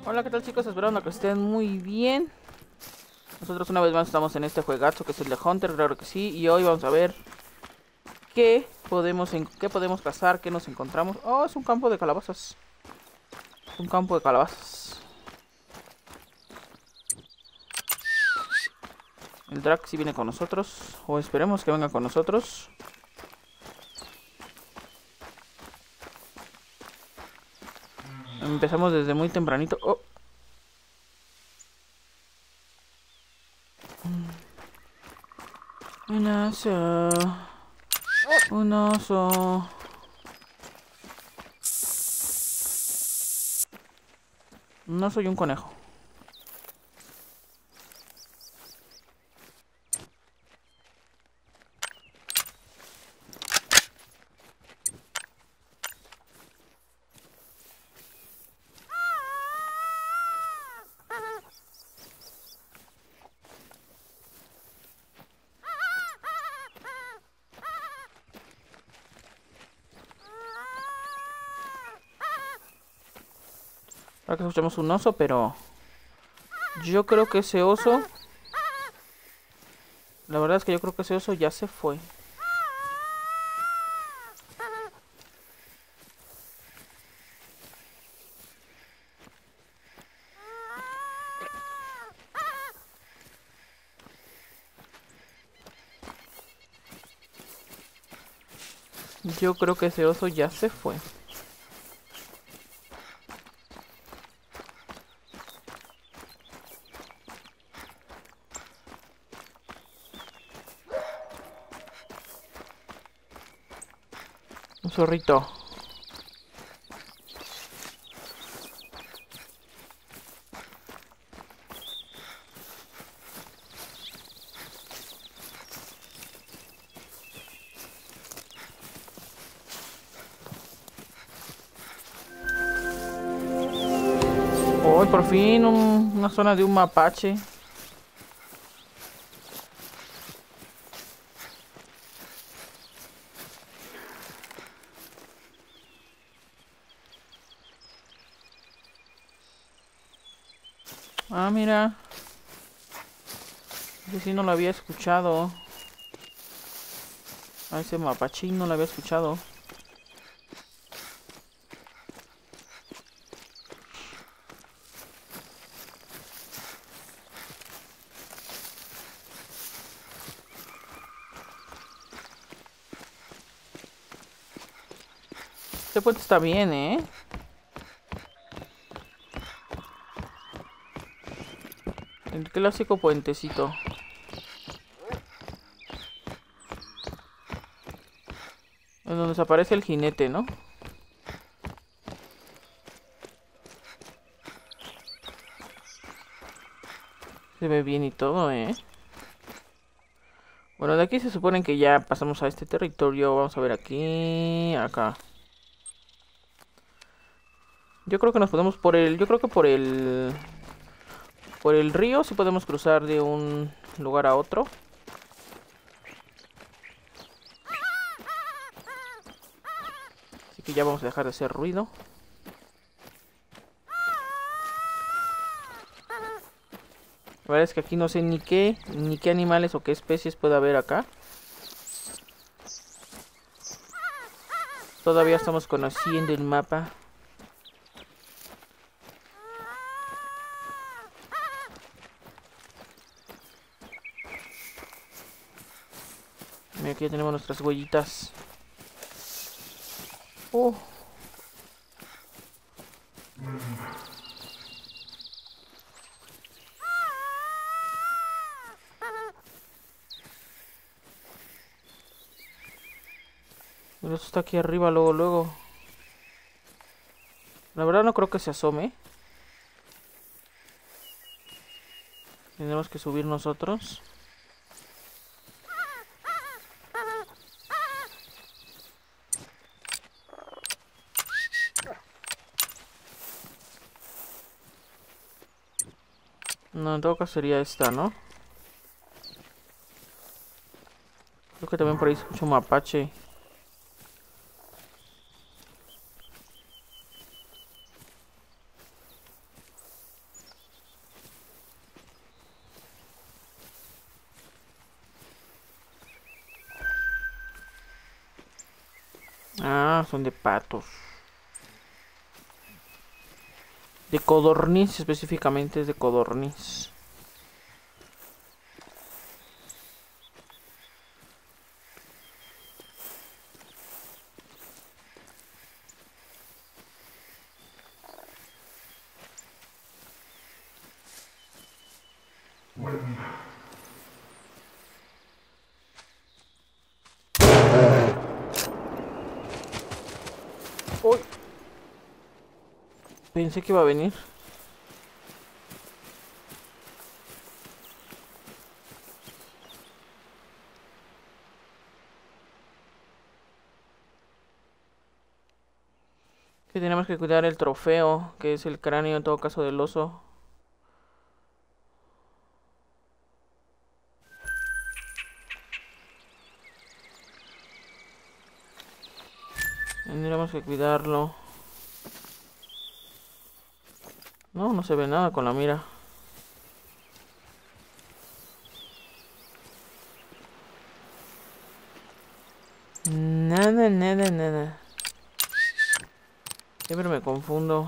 Hola, ¿qué tal, chicos? Esperando que estén muy bien. Nosotros una vez más estamos en este juegazo que es el de Hunter, claro que sí. Y hoy vamos a ver qué podemos cazar, qué nos encontramos. Oh, es un campo de calabazas. Un campo de calabazas. El Drac sí viene con nosotros. O esperemos que venga con nosotros. Empezamos desde muy tempranito. Oh. Un oso. Un oso. No soy un conejo. Ahora que escuchamos un oso, pero yo creo que ese oso... La verdad es que yo creo que ese oso ya se fue. Yo creo que ese oso ya se fue. Un zorrito. Hoy por fin una zona de un mapache. Ah, mira. Ese sí no lo había escuchado. A ese mapachín no lo había escuchado. Este puente está bien, ¿eh? El clásico puentecito. En donde se aparece el jinete, ¿no? Se ve bien y todo, ¿eh? Bueno, de aquí se supone que ya pasamos a este territorio. Vamos a ver aquí, acá. Yo creo que nos podemos por el... Yo creo que por el... Por el río sí podemos cruzar de un lugar a otro. Así que ya vamos a dejar de hacer ruido. La verdad es que aquí no sé ni qué animales o qué especies puede haber acá. Todavía estamos conociendo el mapa. Mira, aquí ya tenemos nuestras huellitas. Oh. Pero eso está aquí arriba, luego. La verdad no creo que se asome. Tenemos que subir nosotros. No, en todo caso sería esta, ¿no? Creo que también por ahí escucho un mapache. Ah, son de patos. De codorniz específicamente, es de codorniz. Uy, pensé que iba a venir. Que tenemos que cuidar el trofeo, que es el cráneo en todo caso del oso. Tendríamos que cuidarlo. No, no se ve nada con la mira. Nada, nada, nada. Siempre me confundo.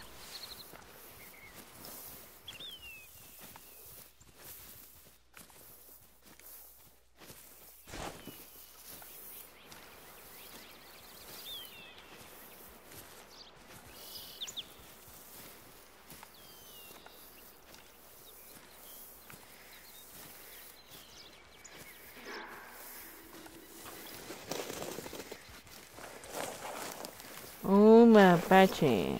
Un mapache.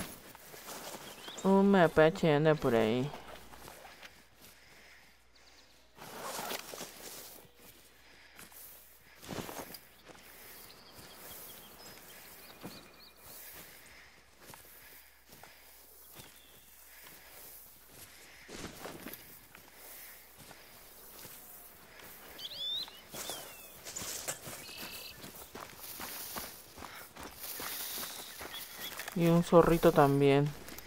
Un mapache anda por ahí. Y un zorrito también.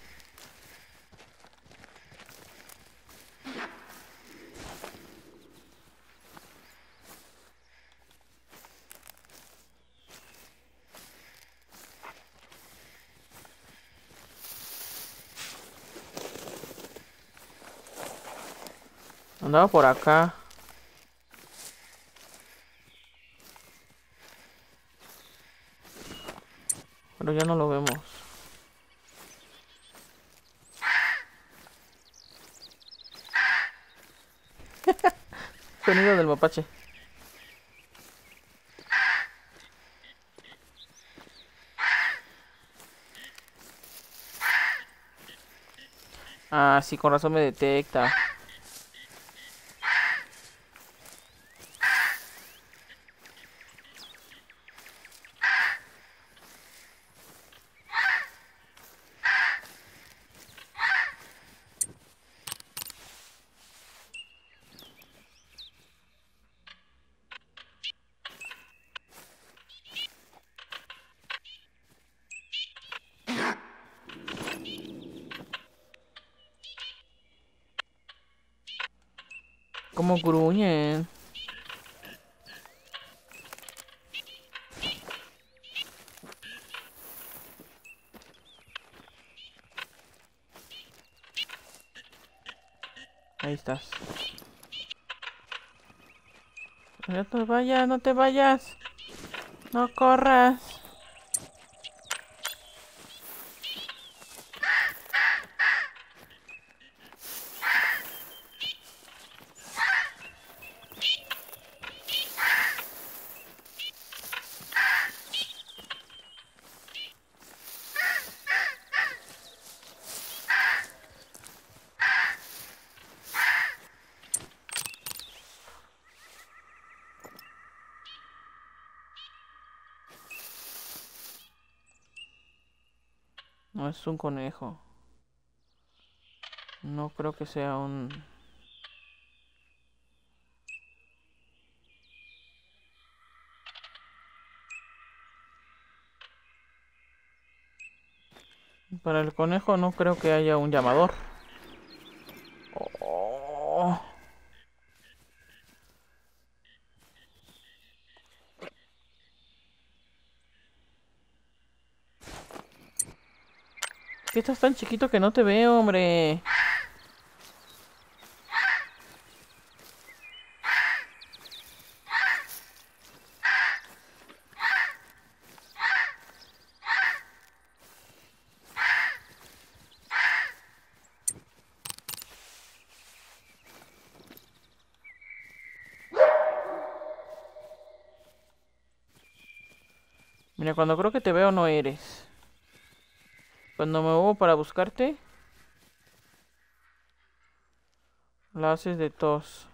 Andaba por acá. Pero ya no lo vemos. Sonido del mapache. Ah, sí, con razón me detecta. Como gruñen. Ahí estás. No te vayas, no te vayas. No corras. No es un conejo. No creo que sea un... Para el conejo no creo que haya un llamador. Oh. ¿Qué estás tan chiquito que no te veo, hombre? Mira, cuando creo que te veo no eres. Cuando me muevo para buscarte, la haces de tos.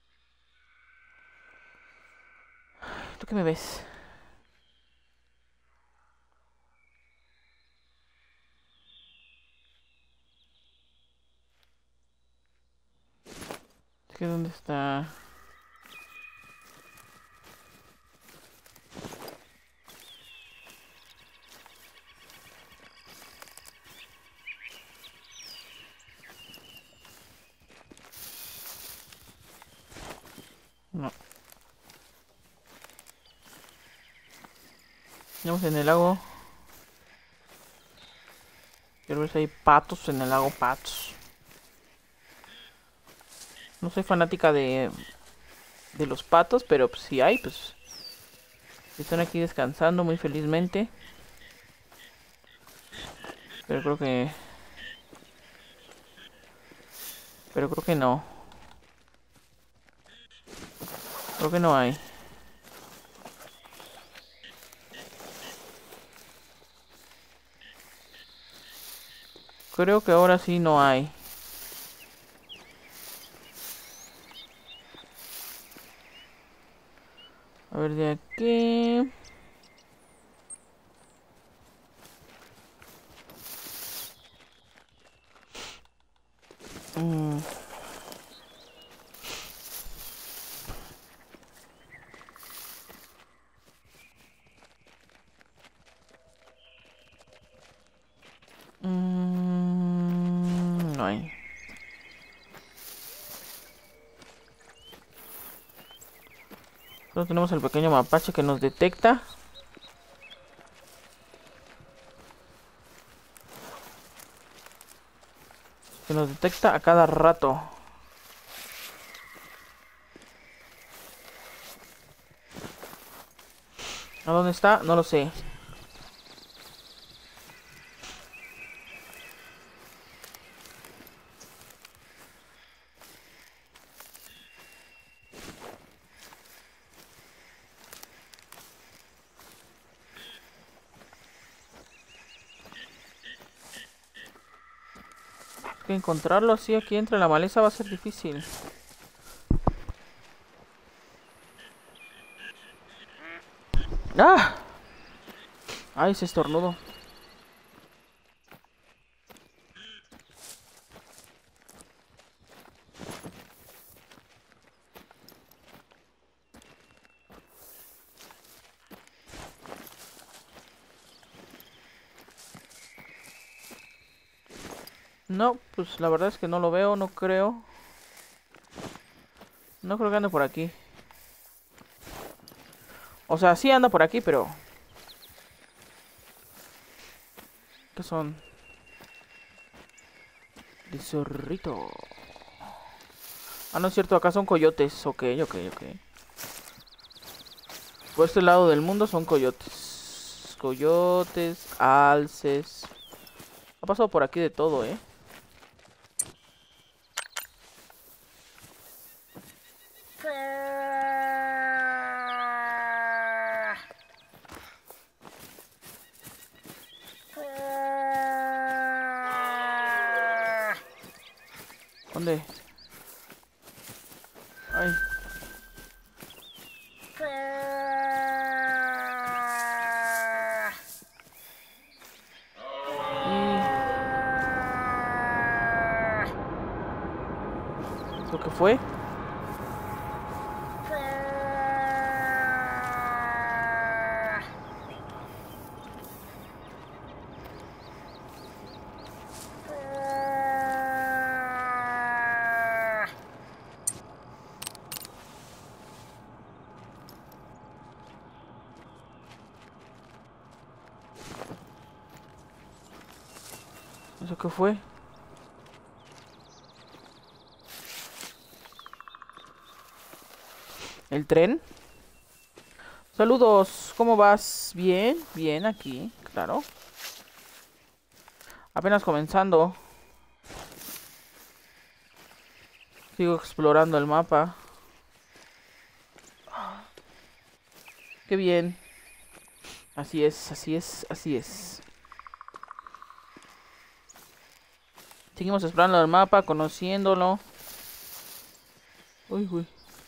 ¿Tú qué me ves? Es que ¿dónde está? No. Estamos en el lago. Quiero ver si hay patos en el lago, patos. No soy fanática de los patos, pero pues, si hay, pues están aquí descansando muy felizmente. Pero creo que... Pero creo que no. Creo que no hay. Creo que ahora sí no hay. A ver, de aquí... Mm, no hay. Solo tenemos el pequeño mapache que nos detecta. Que nos detecta a cada rato. ¿A dónde está? No lo sé. Es que encontrarlo así aquí entre la maleza va a ser difícil. ¡Ah! ¡Ay, ese estornudo! No, pues la verdad es que no lo veo, no creo. No creo que ande por aquí. O sea, sí anda por aquí, pero... ¿Qué son? De zorrito. Ah, no es cierto, acá son coyotes. Ok, ok, ok. Por este lado del mundo son coyotes. Coyotes, alces. Ha pasado por aquí de todo, ¿eh? ¿Dónde? Ay. ¿Lo que fue? ¿Eso qué fue? ¿El tren? Saludos, ¿cómo vas? Bien, bien aquí, claro. Apenas comenzando. Sigo explorando el mapa. Qué bien. Así es, así es, así es. Seguimos explorando el mapa, conociéndolo. Uy, uy.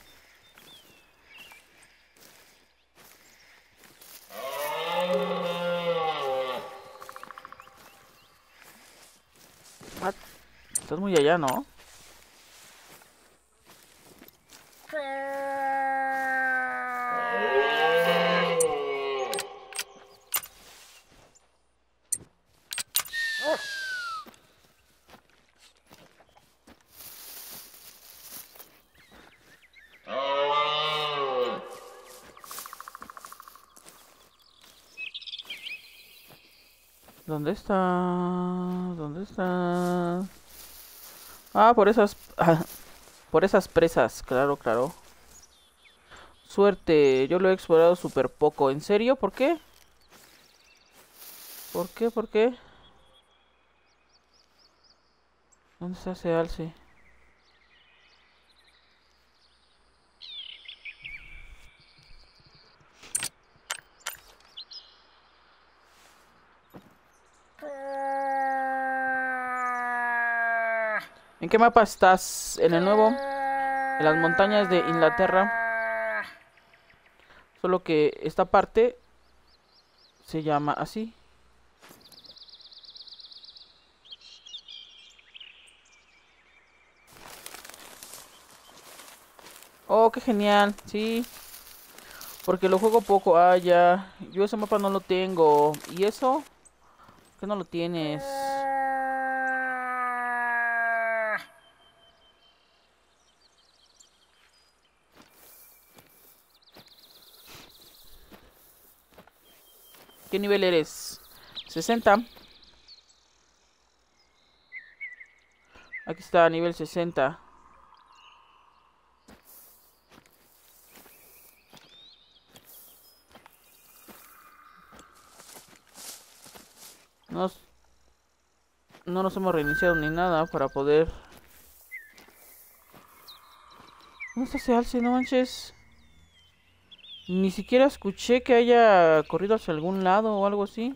Ah, estás muy allá, ¿no? ¿Dónde está? ¿Dónde está? Ah, por esas... por esas presas, claro, claro. Suerte, yo lo he explorado súper poco. ¿En serio? ¿Por qué? ¿Por qué? ¿Por qué? ¿Dónde está ese alce? ¿En qué mapa estás? ¿En el nuevo? En las montañas de Inglaterra. Solo que esta parte se llama así. Oh, qué genial, sí. Porque lo juego poco. Ah, ya. Yo ese mapa no lo tengo. ¿Y eso? ¿Por qué no lo tienes? ¿Qué nivel eres? 60. Aquí está, nivel 60. Nos, no nos hemos reiniciado ni nada para poder... ¿Dónde está ese alce? No manches. Ni siquiera escuché que haya corrido hacia algún lado o algo así.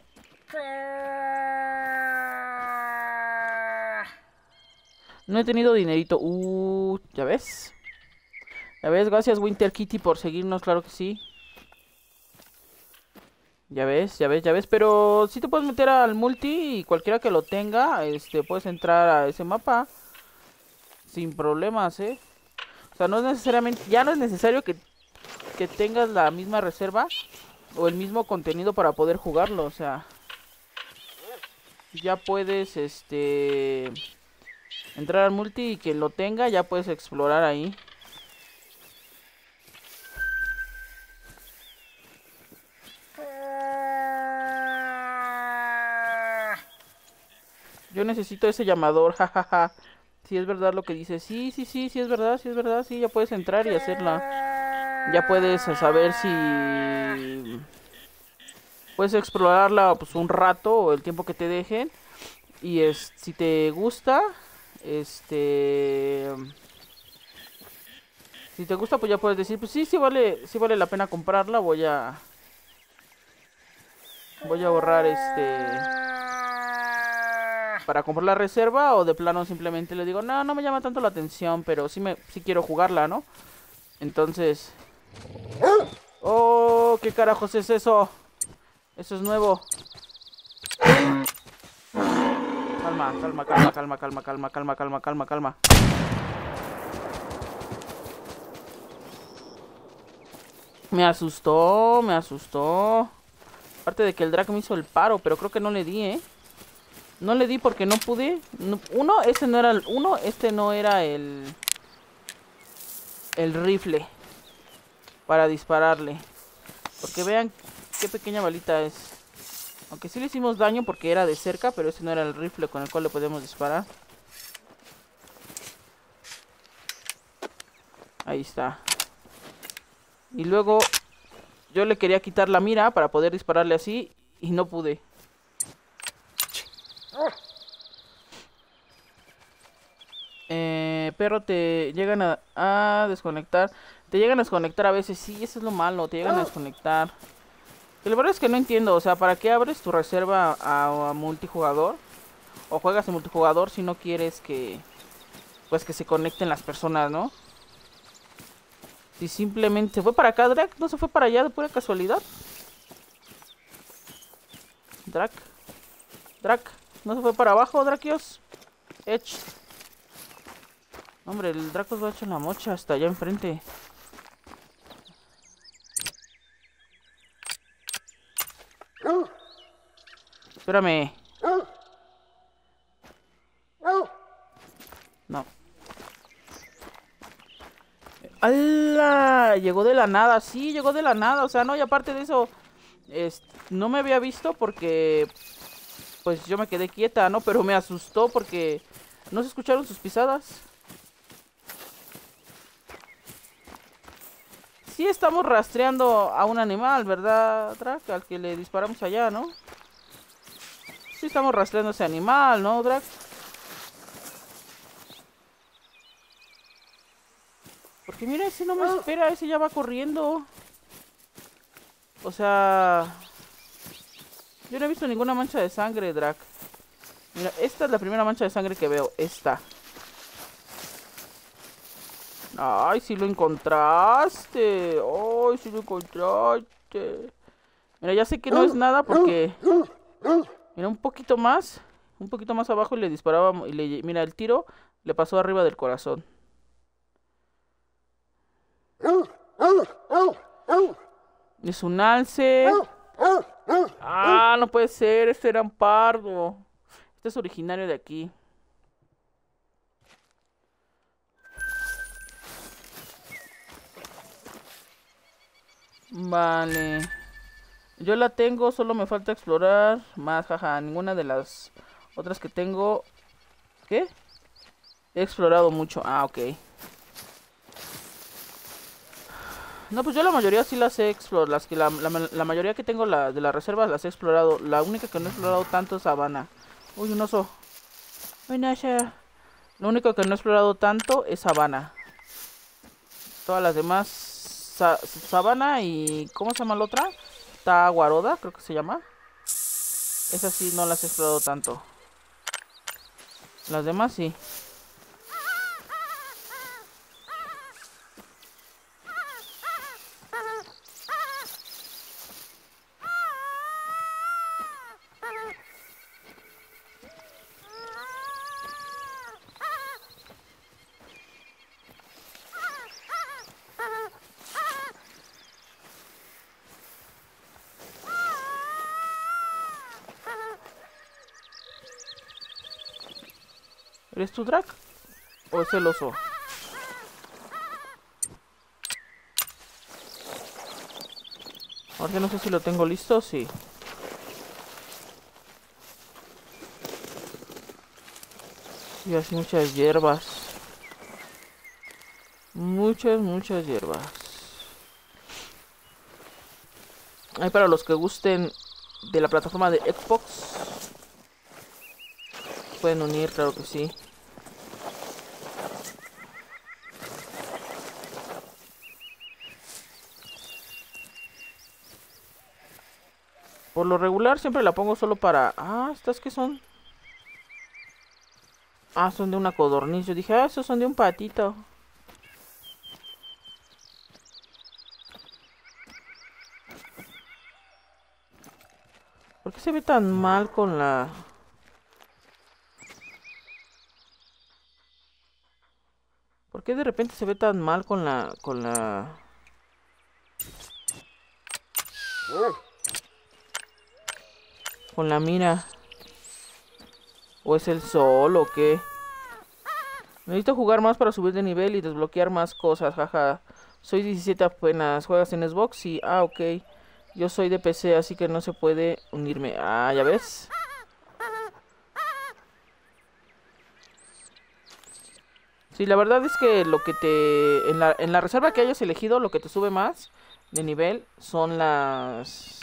No he tenido dinerito. ¿Ya ves? Ya ves, gracias Winter Kitty por seguirnos, claro que sí. Ya ves, ya ves, ya ves. Pero si te puedes meter al multi y cualquiera que lo tenga, puedes entrar a ese mapa sin problemas, ¿eh? O sea, no es necesariamente, ya no es necesario que tengas la misma reserva o el mismo contenido para poder jugarlo, o sea, ya puedes, entrar al multi y quien lo tenga ya puedes explorar ahí. Yo necesito ese llamador, jajaja. Si es verdad lo que dice, sí, sí, sí, sí es verdad, sí es verdad, sí, ya puedes entrar y hacerla. Ya puedes saber si puedes explorarla pues un rato o el tiempo que te dejen. Y si te gusta, si te gusta pues ya puedes decir, pues sí, sí vale la pena comprarla, voy a ahorrar para comprar la reserva, o de plano simplemente le digo, no, no me llama tanto la atención, pero sí quiero jugarla, ¿no? Entonces, oh, ¿qué carajos es eso? Eso es nuevo. Calma, calma, calma, calma, calma, calma, calma, calma, calma, calma. Me asustó, me asustó. Aparte de que el drag me hizo el paro, pero creo que no le di, ¿eh? No le di porque no pude. Este no era el rifle para dispararle. Porque vean qué pequeña balita es. Aunque sí le hicimos daño porque era de cerca, pero ese no era el rifle con el cual le podemos disparar. Ahí está. Y luego yo le quería quitar la mira para poder dispararle así y no pude. Pero te llegan a desconectar. Te llegan a desconectar a veces. Sí, eso es lo malo. Te llegan a desconectar. Y la verdad es que no entiendo. O sea, ¿para qué abres tu reserva a multijugador? O juegas en multijugador si no quieres que... Pues que se conecten las personas, ¿no? Si simplemente... ¿Se fue para acá, Drac? ¿No se fue para allá de pura casualidad? Drac. Drac. ¿No se fue para abajo, Drakios? Edge. Hombre, el Dracos va hecho en la mocha hasta allá enfrente. Espérame. No. ¡Hala! Llegó de la nada. Sí, llegó de la nada. O sea, no, y aparte de eso, no me había visto porque... Pues yo me quedé quieta, ¿no? Pero me asustó porque no se escucharon sus pisadas. Sí estamos rastreando a un animal, ¿verdad, Drac? Al que le disparamos allá, ¿no? Sí estamos rastreando a ese animal, ¿no, Drac? Porque mira, ese no me espera, ese ya va corriendo. O sea... Yo no he visto ninguna mancha de sangre, Drac. Mira, esta es la primera mancha de sangre que veo. Esta. Ay, si lo encontraste. Ay, si lo encontraste. Mira, ya sé que no es nada porque... Mira, un poquito más. Un poquito más abajo y le disparaba. Mira, el tiro le pasó arriba del corazón. Es un alce. Ah, no puede ser. Este era un pardo. Este es originario de aquí. Vale. Yo la tengo, solo me falta explorar más, jaja. Ninguna de las otras que tengo. ¿Qué? He explorado mucho. Ah, ok. No, pues yo la mayoría sí las he explorado. Las que la mayoría que tengo de las reservas las he explorado. La única que no he explorado tanto es Sabana. Uy, un oso. Uy, Nasha. Lo único que no he explorado tanto es Sabana. Todas las demás... Sabana y... ¿Cómo se llama la otra? Taguaroda, creo que se llama. Esas sí no las he explorado tanto. Las demás sí. ¿Eres tú, Drac? ¿O es el oso? Ahora no sé si lo tengo listo, sí. Y así muchas hierbas. Muchas hierbas. Hay para los que gusten de la plataforma de Xbox. Pueden unir, claro que sí. Por lo regular siempre la pongo solo para... Ah, ¿estas qué son? Ah, son de una codorniz. Yo dije, ah, esos son de un patito. ¿Por qué se ve tan mal con la... ¿Por qué de repente se ve tan mal con la... Con la mira? ¿O es el sol o qué? Necesito jugar más para subir de nivel y desbloquear más cosas, jaja. Soy 17 apenas. ¿Juegas en Xbox? Sí. Ah, ok. Yo soy de PC, así que no se puede unirme. Ah, ¿ya ves? Sí, la verdad es que lo que te... En la reserva que hayas elegido, lo que te sube más de nivel son las...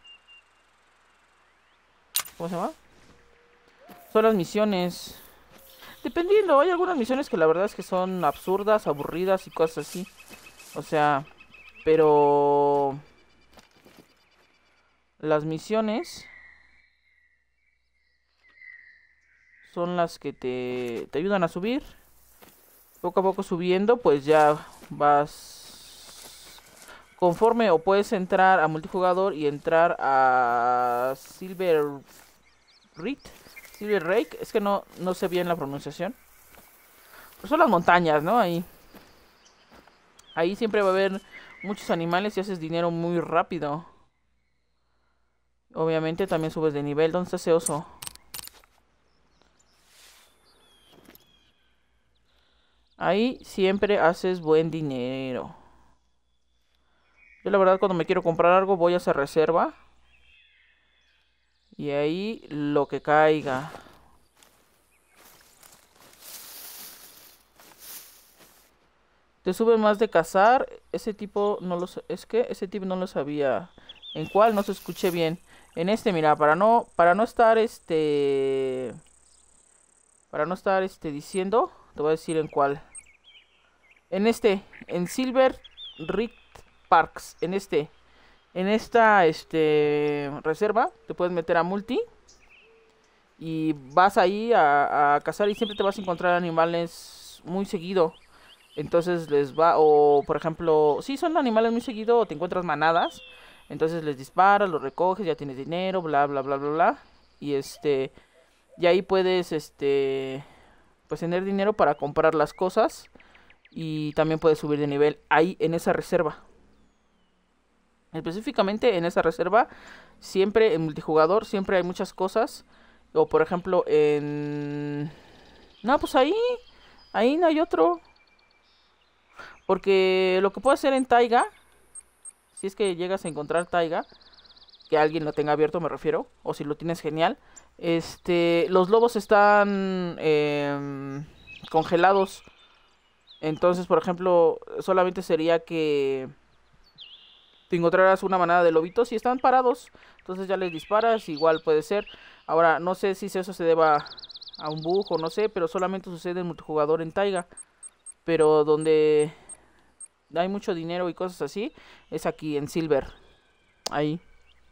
¿Cómo se llama? Son las misiones. Dependiendo, hay algunas misiones que la verdad es que son absurdas, aburridas y cosas así. O sea, pero... Las misiones son las que te ayudan a subir. Poco a poco subiendo, pues ya vas conforme, o puedes entrar a multijugador y entrar a Silver Rake. Es que no sé bien la pronunciación. Pero son las montañas, ¿no? Ahí siempre va a haber muchos animales y haces dinero muy rápido. Obviamente también subes de nivel. ¿Dónde está ese oso? Ahí siempre haces buen dinero. Yo la verdad cuando me quiero comprar algo voy a esa reserva. Y ahí lo que caiga. Te sube más de cazar. Ese tipo no lo... Es que ese tipo no lo sabía. ¿En cuál? No se escuché bien. En este, mira, para no estar Para no estar diciendo, te voy a decir en cuál. En este, en Silver Rift Parks, en esta reserva, te puedes meter a multi y vas ahí a cazar y siempre te vas a encontrar animales muy seguido. Entonces les va, o por ejemplo, si son animales muy seguido o te encuentras manadas, entonces les disparas, los recoges, ya tienes dinero, bla bla bla bla bla. Y y ahí puedes pues tener dinero para comprar las cosas y también puedes subir de nivel ahí en esa reserva. Específicamente en esa reserva, siempre en multijugador, siempre hay muchas cosas. O por ejemplo en... No, pues ahí no hay otro. Porque lo que puedes hacer en Taiga, si es que llegas a encontrar Taiga, que alguien lo tenga abierto me refiero, o si lo tienes genial, los lobos están congelados. Entonces, por ejemplo, solamente sería que te encontrarás una manada de lobitos y están parados. Entonces ya les disparas, igual puede ser. Ahora, no sé si eso se deba a un bug o no sé, pero solamente sucede en multijugador en Taiga. Pero donde hay mucho dinero y cosas así, es aquí en Silver. Ahí.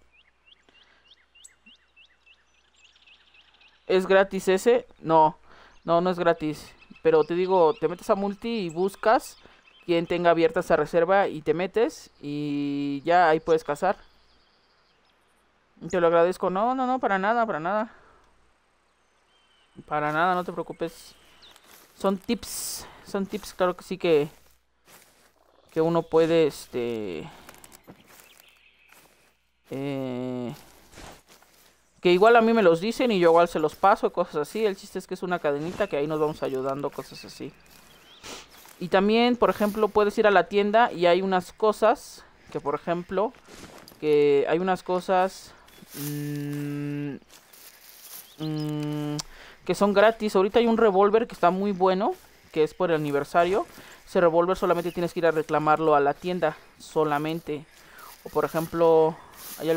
¿Es gratis ese? No es gratis. Pero te digo, te metes a multi y buscas quien tenga abierta esa reserva y te metes y ya ahí puedes cazar. Te lo agradezco. No, para nada, para nada. Para nada, no te preocupes. Son tips, claro que sí que uno puede, que igual a mí me los dicen y yo igual se los paso, cosas así. El chiste es que es una cadenita que ahí nos vamos ayudando, cosas así. Y también, por ejemplo, puedes ir a la tienda y hay unas cosas que, por ejemplo, que hay unas cosas que son gratis. Ahorita hay un revólver que está muy bueno, que es por el aniversario. Ese revólver solamente tienes que ir a reclamarlo a la tienda, solamente. O por ejemplo, hay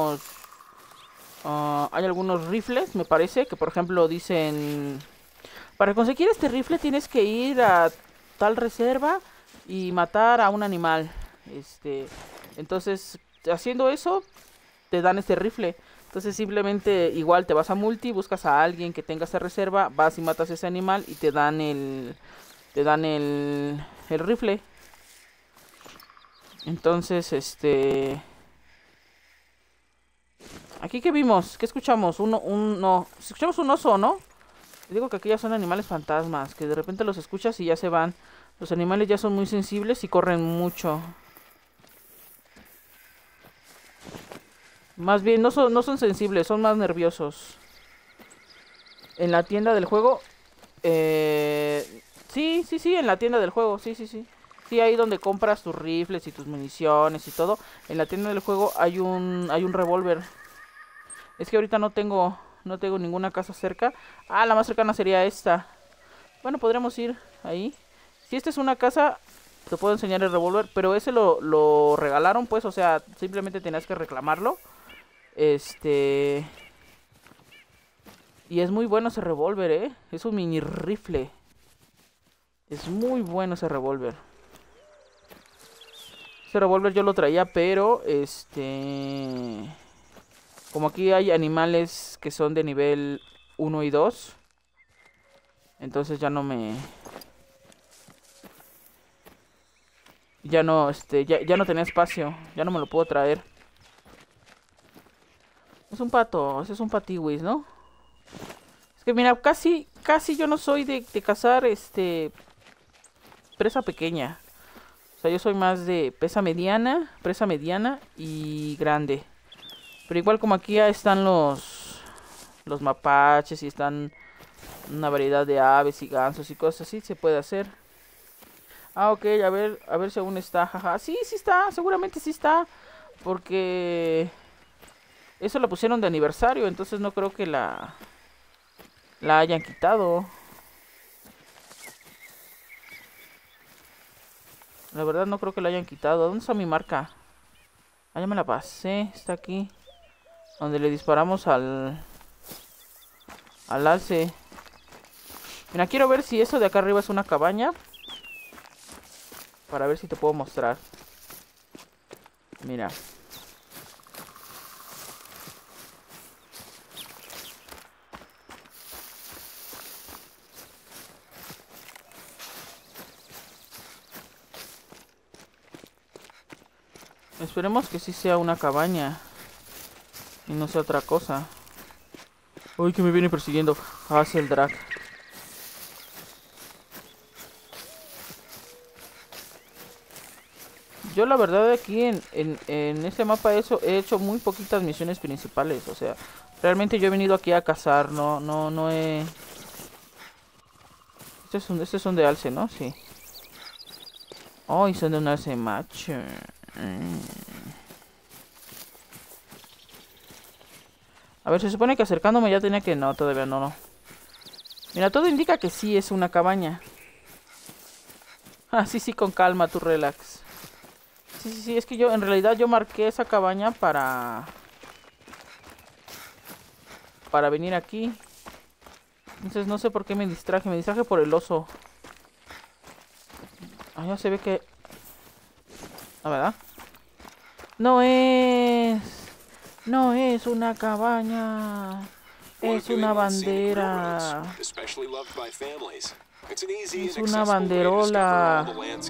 algunos rifles, me parece, que por ejemplo dicen... Para conseguir este rifle tienes que ir a tal reserva y matar a un animal. Entonces, haciendo eso, te dan este rifle. Entonces simplemente igual te vas a multi, buscas a alguien que tenga esa reserva, vas y matas a ese animal y te dan el rifle. Entonces, aquí que vimos, ¿qué escuchamos? No, escuchamos un oso, ¿no? Digo que aquí ya son animales fantasmas, que de repente los escuchas y ya se van. Los animales ya son muy sensibles y corren mucho. Más bien, no son sensibles, son más nerviosos. En la tienda del juego... Sí, en la tienda del juego, sí. Sí, ahí donde compras tus rifles y tus municiones y todo. En la tienda del juego hay un revólver. Es que ahorita no tengo ninguna casa cerca. Ah, la más cercana sería esta. Bueno, podremos ir ahí. Si esta es una casa, te puedo enseñar el revólver. Pero ese lo regalaron, pues. O sea, simplemente tenías que reclamarlo. Y es muy bueno ese revólver, ¿eh? Es un mini rifle. Es muy bueno ese revólver. Ese revólver yo lo traía, pero como aquí hay animales que son de nivel 1 y 2, entonces ya no me... Ya no, ya no tenía espacio. Ya no me lo puedo traer. Es un pato, ese es un patiwis, ¿no? Es que mira, casi yo no soy de cazar, presa pequeña. O sea, yo soy más de presa mediana y grande. Pero igual como aquí ya están los mapaches y están una variedad de aves y gansos y cosas así, se puede hacer. Ah, ok, a ver si aún está, jaja. Sí, sí está, seguramente sí está. Porque eso lo pusieron de aniversario, entonces no creo que la hayan quitado. La verdad no creo que la hayan quitado. ¿Dónde está mi marca? Ah, ya me la pasé, está aquí. Donde le disparamos al alce. Mira, quiero ver si eso de acá arriba es una cabaña. Para ver si te puedo mostrar. Mira. Esperemos que sí sea una cabaña. Y no sea otra cosa. Uy, que me viene persiguiendo. Hacia el drag. Yo la verdad aquí en este mapa he hecho muy poquitas misiones principales. O sea, realmente yo he venido aquí a cazar. No he... Estos son de alce, ¿no? Sí. Oh, y son de un alce macho. A ver, se supone que acercándome ya tenía que... No, todavía no. Mira, todo indica que sí es una cabaña. Ah, sí, con calma, tú relax. Sí, es que en realidad yo marqué esa cabaña para venir aquí. Entonces no sé por qué me distraje por el oso. Ah, ya se ve que... Ah, ¿verdad? No es una cabaña. Es una bandera. Es una banderola.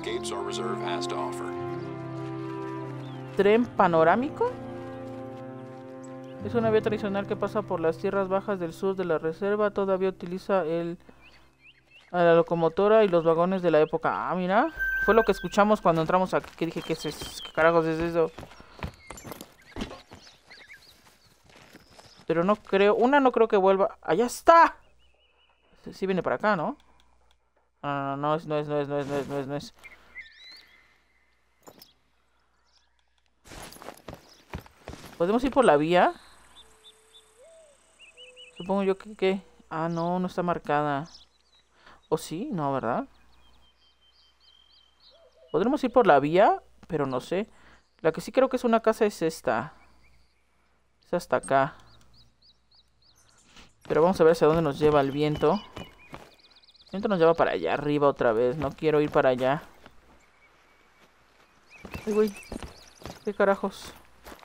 ¿Tren panorámico? Es una vía tradicional que pasa por las tierras bajas del sur de la reserva. Todavía utiliza a la locomotora y los vagones de la época. Ah, mira. Fue lo que escuchamos cuando entramos aquí. Que dije, ¿qué carajos es eso? Pero no creo... no creo que vuelva... ¡Allá está! Sí viene para acá, ¿no? No es. ¿Podemos ir por la vía? Supongo yo que... Ah, no está marcada. ¿O sí? No, ¿verdad? Podremos ir por la vía, pero no sé. La que sí creo que es una casa es esta. Es hasta acá. Pero vamos a ver hacia dónde nos lleva el viento. El viento nos lleva para allá arriba otra vez. No quiero ir para allá. Ay, güey. ¿Qué carajos?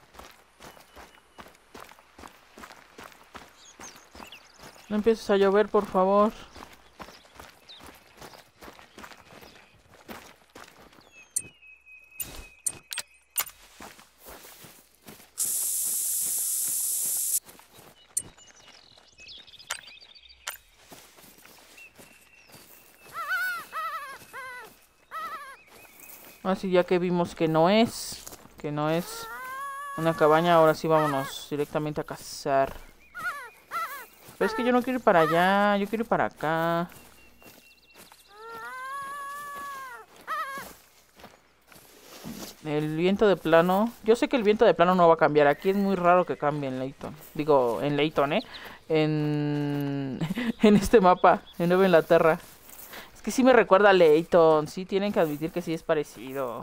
No empieces a llover, por favor. Así ya que vimos que no es una cabaña, ahora sí vámonos directamente a cazar. Pero es que yo no quiero ir para allá, yo quiero ir para acá. El viento de plano. Yo sé que el viento de plano no va a cambiar. Aquí es muy raro que cambie en Layton. Digo, en Layton, ¿eh? En, en este mapa, en Nueva Inglaterra. Es que sí me recuerda a Layton. Sí, tienen que admitir que sí es parecido.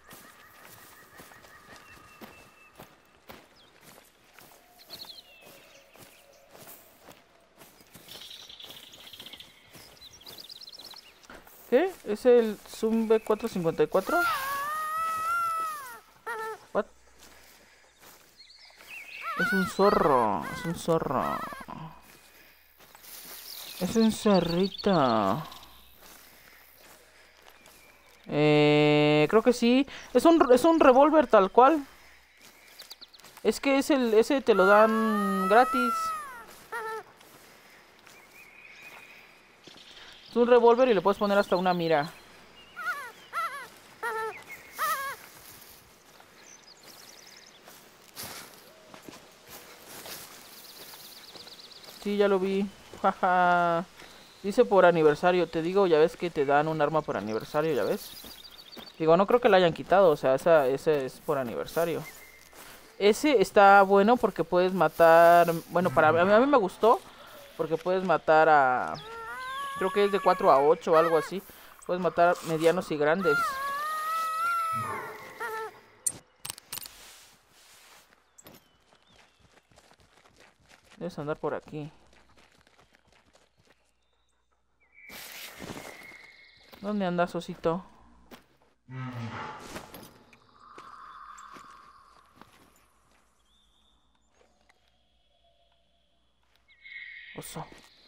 ¿Qué? ¿Es el Zoom B454? What? Es un zorro. Es un zorro. Es un zorrito. Creo que sí. Es un revólver tal cual. Es que ese te lo dan gratis. Es un revólver y le puedes poner hasta una mira. Sí, ya lo vi. Jaja. Dice por aniversario. Te digo, ya ves que te dan un arma por aniversario, ya ves. Digo, no creo que la hayan quitado. O sea, ese es por aniversario. Ese está bueno porque puedes matar. Bueno, a mí me gustó. Porque puedes matar a. Creo que es de 4 a 8 o algo así. Puedes matar medianos y grandes. Debes andar por aquí. ¿Dónde andas, osito? Oso.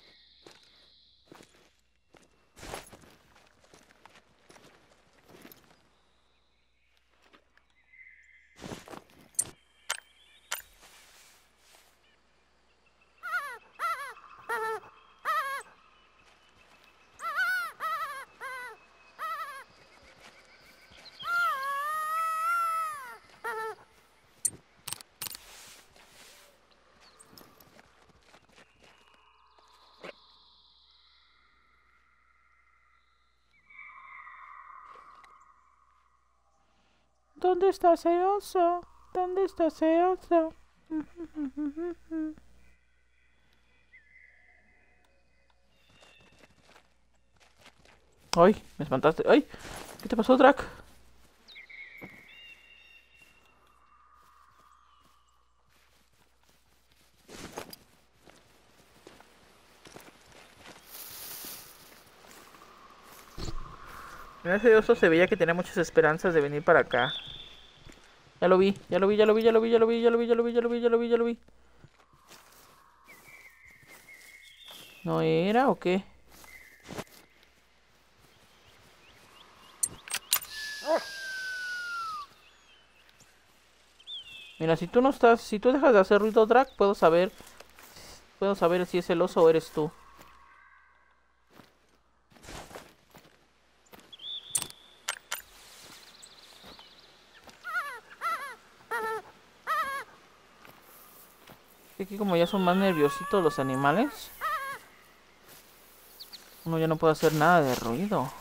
¿Dónde está ese oso? ¿Dónde está ese oso? Ay, me espantaste. Ay, ¿qué te pasó, Drac? En ese oso se veía que tenía muchas esperanzas de venir para acá. Ya lo vi, ya lo vi, ya lo vi, ya lo vi, ya lo vi, ya lo vi, ya lo vi, ya lo vi, ya lo vi, ya lo vi. ¿No era o qué? Mira, si tú no estás, si tú dejas de hacer ruido, Drac, puedo saber si es el oso o eres tú. Aquí como ya son más nerviositos los animales, uno ya no puede hacer nada de ruido.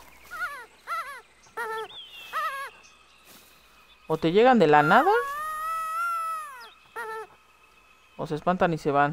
O te llegan de la nada, o se espantan y se van.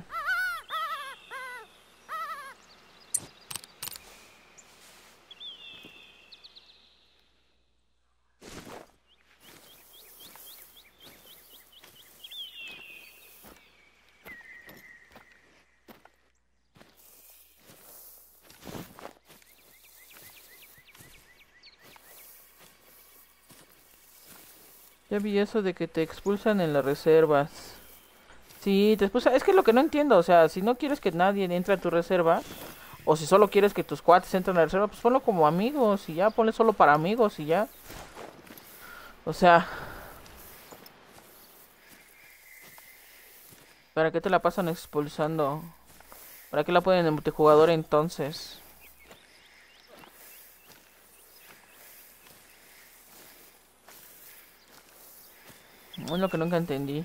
Ya vi eso de que te expulsan en las reservas. Sí, te expulsan. Es que es lo que no entiendo. O sea, si no quieres que nadie entre a tu reserva, o si solo quieres que tus cuates entren a la reserva, pues ponlo como amigos y ya, ponle solo para amigos y ya. O sea, ¿para qué te la pasan expulsando? ¿Para qué la ponen en multijugador entonces? Es lo que nunca entendí.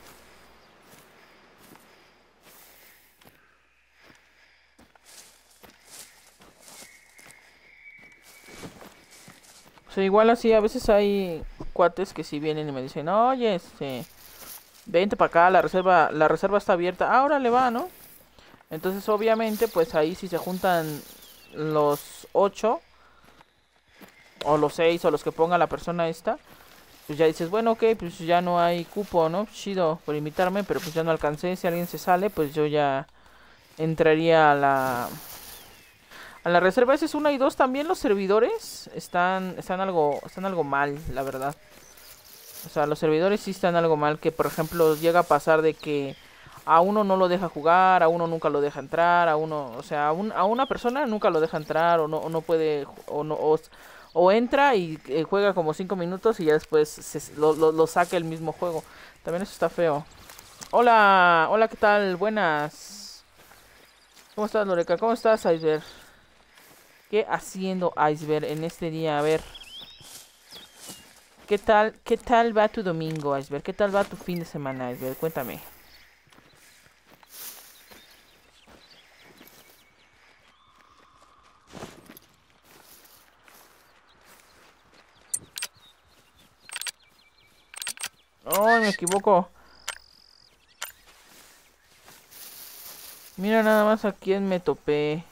O sea, igual así, a veces hay cuates que si vienen y me dicen, oye, vente para acá, la reserva está abierta. Ahora le va, ¿no? Entonces, obviamente, pues ahí si se juntan los 8 o los 6 o los que ponga la persona esta, pues ya dices, bueno, ok, pues ya no hay cupo, ¿no? Chido por invitarme, pero pues ya no alcancé. Si alguien se sale, pues yo ya entraría a la reserva. Ese es 1 y 2. También los servidores están algo mal, la verdad. O sea, los servidores sí están algo mal. Que por ejemplo llega a pasar de que a uno no lo deja jugar, a uno nunca lo deja entrar, a uno, o sea, a una persona nunca lo deja entrar o no puede, o entra y juega como 5 minutos y ya después lo saca el mismo juego. También eso está feo. Hola, hola, ¿qué tal? Buenas. ¿Cómo estás, Loreca? ¿Cómo estás, Iceberg? ¿Qué haciendo, Iceberg, en este día? A ver. Qué tal va tu domingo, Iceberg? ¿Qué tal va tu fin de semana, Iceberg? Cuéntame. Oh, me equivoco. Mira nada más a quién me topé.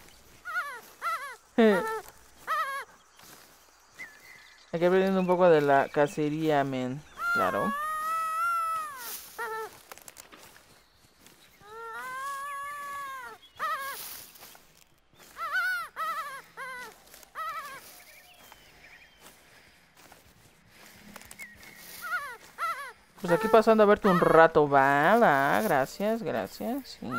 Aquí aprendiendo un poco de la cacería, men. Claro. Pues aquí pasando a verte un rato. Va, gracias, gracias. Sí.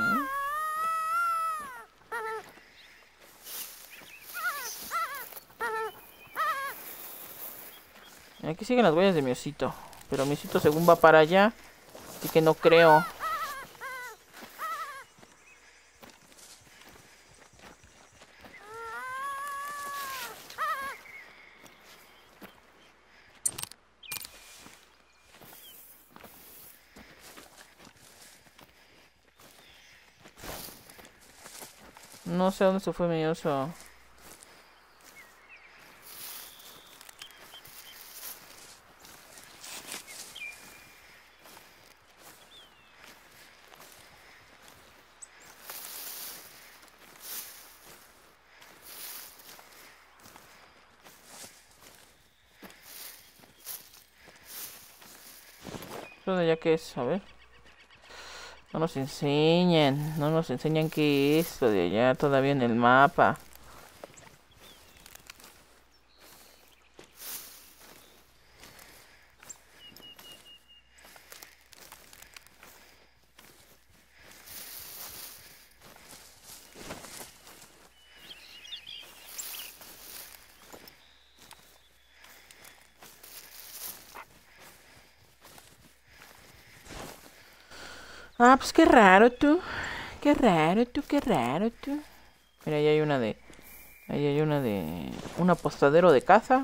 Aquí siguen las huellas de mi osito. Pero mi osito según va para allá. Así que no creo. No sé a dónde se fue mi oso. ¿Eso de allá qué es? A ver. No nos enseñan qué es lo de allá todavía en el mapa. Ah, pues qué raro tú. Qué raro tú, qué raro tú. Mira, ahí hay una de... Ahí hay una de... Un apostadero de caza.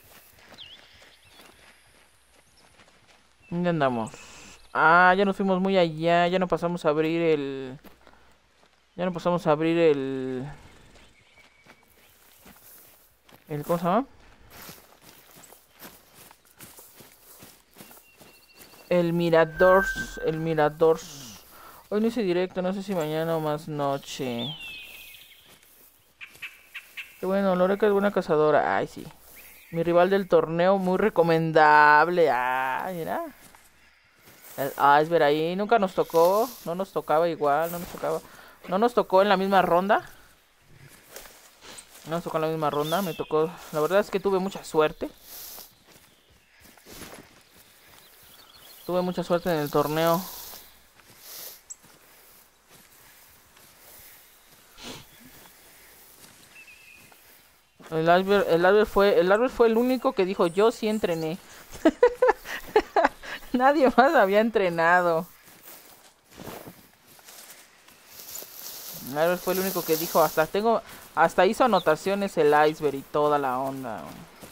¿Dónde andamos? Ah, ya nos fuimos muy allá. Ya no pasamos a abrir el... Ya no pasamos a abrir el... ¿Cómo se llama? El Miradors. El Miradors. Hoy no hice directo. No sé si mañana o más noche. Qué bueno, Loreca es buena cazadora. Ay, sí. Mi rival del torneo, muy recomendable. Ay, mira. Es ver ahí. Nunca nos tocó. No nos tocaba igual. No nos tocaba. No nos tocó en la misma ronda. No nos tocó en la misma ronda. Me tocó. La verdad es que tuve mucha suerte. Tuve mucha suerte en el torneo. El Albert fue el único que dijo, yo sí entrené. Nadie más había entrenado. El Albert fue el único que dijo, hasta hizo anotaciones el Iceberg y toda la onda.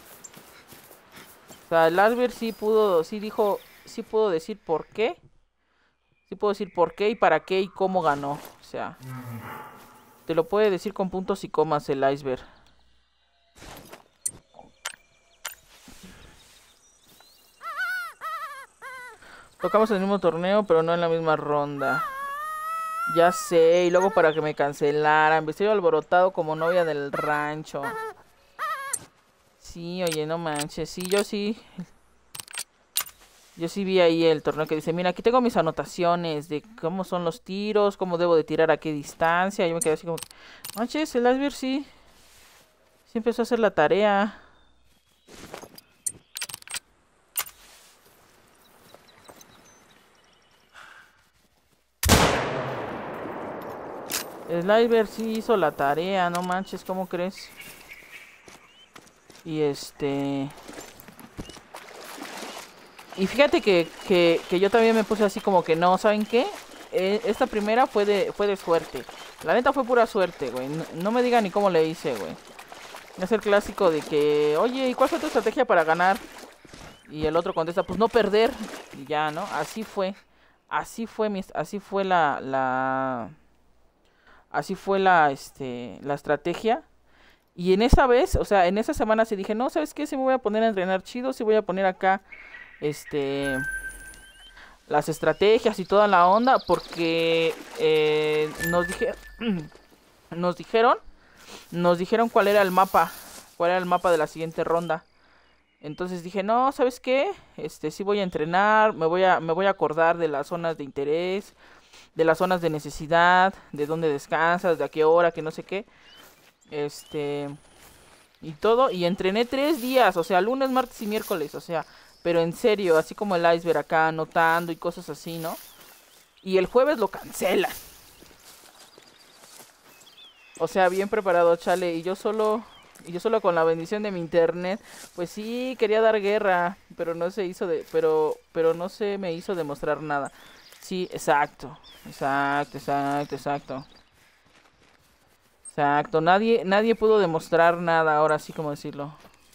O sea, el Albert sí dijo, sí pudo decir por qué. Sí puedo decir por qué y para qué y cómo ganó. O sea, te lo puede decir con puntos y comas el Iceberg. Tocamos en el mismo torneo, pero no en la misma ronda. Ya sé, y luego para que me cancelaran. Vestido alborotado como novia del rancho. Sí, oye, no manches. Sí, yo sí. Yo sí vi ahí el torneo que dice, mira, aquí tengo mis anotaciones de cómo son los tiros, cómo debo de tirar a qué distancia. Yo me quedé así como, manches, el Iceberg sí. Sí empezó a hacer la tarea. El Iceberg sí hizo la tarea, no manches, ¿cómo crees? Y Y fíjate que yo también me puse así como que no, ¿saben qué? Esta primera fue de suerte. La neta fue pura suerte, güey. No me digan ni cómo le hice, güey. Es el clásico de que, oye, ¿y cuál fue tu estrategia para ganar? Y el otro contesta, pues no perder. Y ya, ¿no? Así fue. Así fue la estrategia. Y en esa vez, o sea, en esa semana sí dije, no, ¿sabes qué? Sí me voy a poner a entrenar chido, sí voy a poner acá, las estrategias y toda la onda, porque nos dijeron, nos dijeron cuál era el mapa de la siguiente ronda. Entonces dije, no, ¿sabes qué? Sí voy a entrenar, me voy a acordar de las zonas de interés, de las zonas de necesidad, de dónde descansas, de a qué hora, que no sé qué. Y todo, y entrené 3 días, o sea, lunes, martes y miércoles, o sea, pero en serio, así como el Iceberg acá anotando y cosas así, ¿no? Y el jueves lo cancelan. O sea, bien preparado, chale, y yo solo con la bendición de mi internet, pues sí, quería dar guerra, pero no se hizo pero no se me hizo demostrar nada. Sí, exacto, exacto, exacto, exacto. Exacto, nadie pudo demostrar nada, ahora sí como decirlo.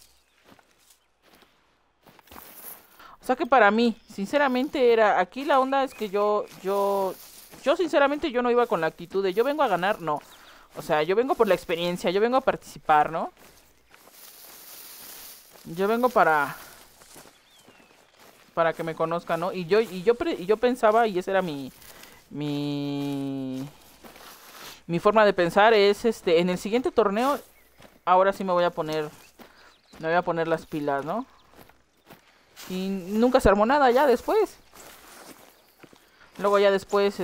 O sea que para mí, sinceramente aquí la onda es que yo sinceramente yo no iba con la actitud de yo vengo a ganar, no. O sea, yo vengo por la experiencia, yo vengo a participar, ¿no? Yo vengo para que me conozcan, ¿no? Y yo pensaba, y esa era mi, mi forma de pensar, es en el siguiente torneo, ahora sí me voy a poner las pilas, ¿no? Y nunca se armó nada ya después. Luego ya después,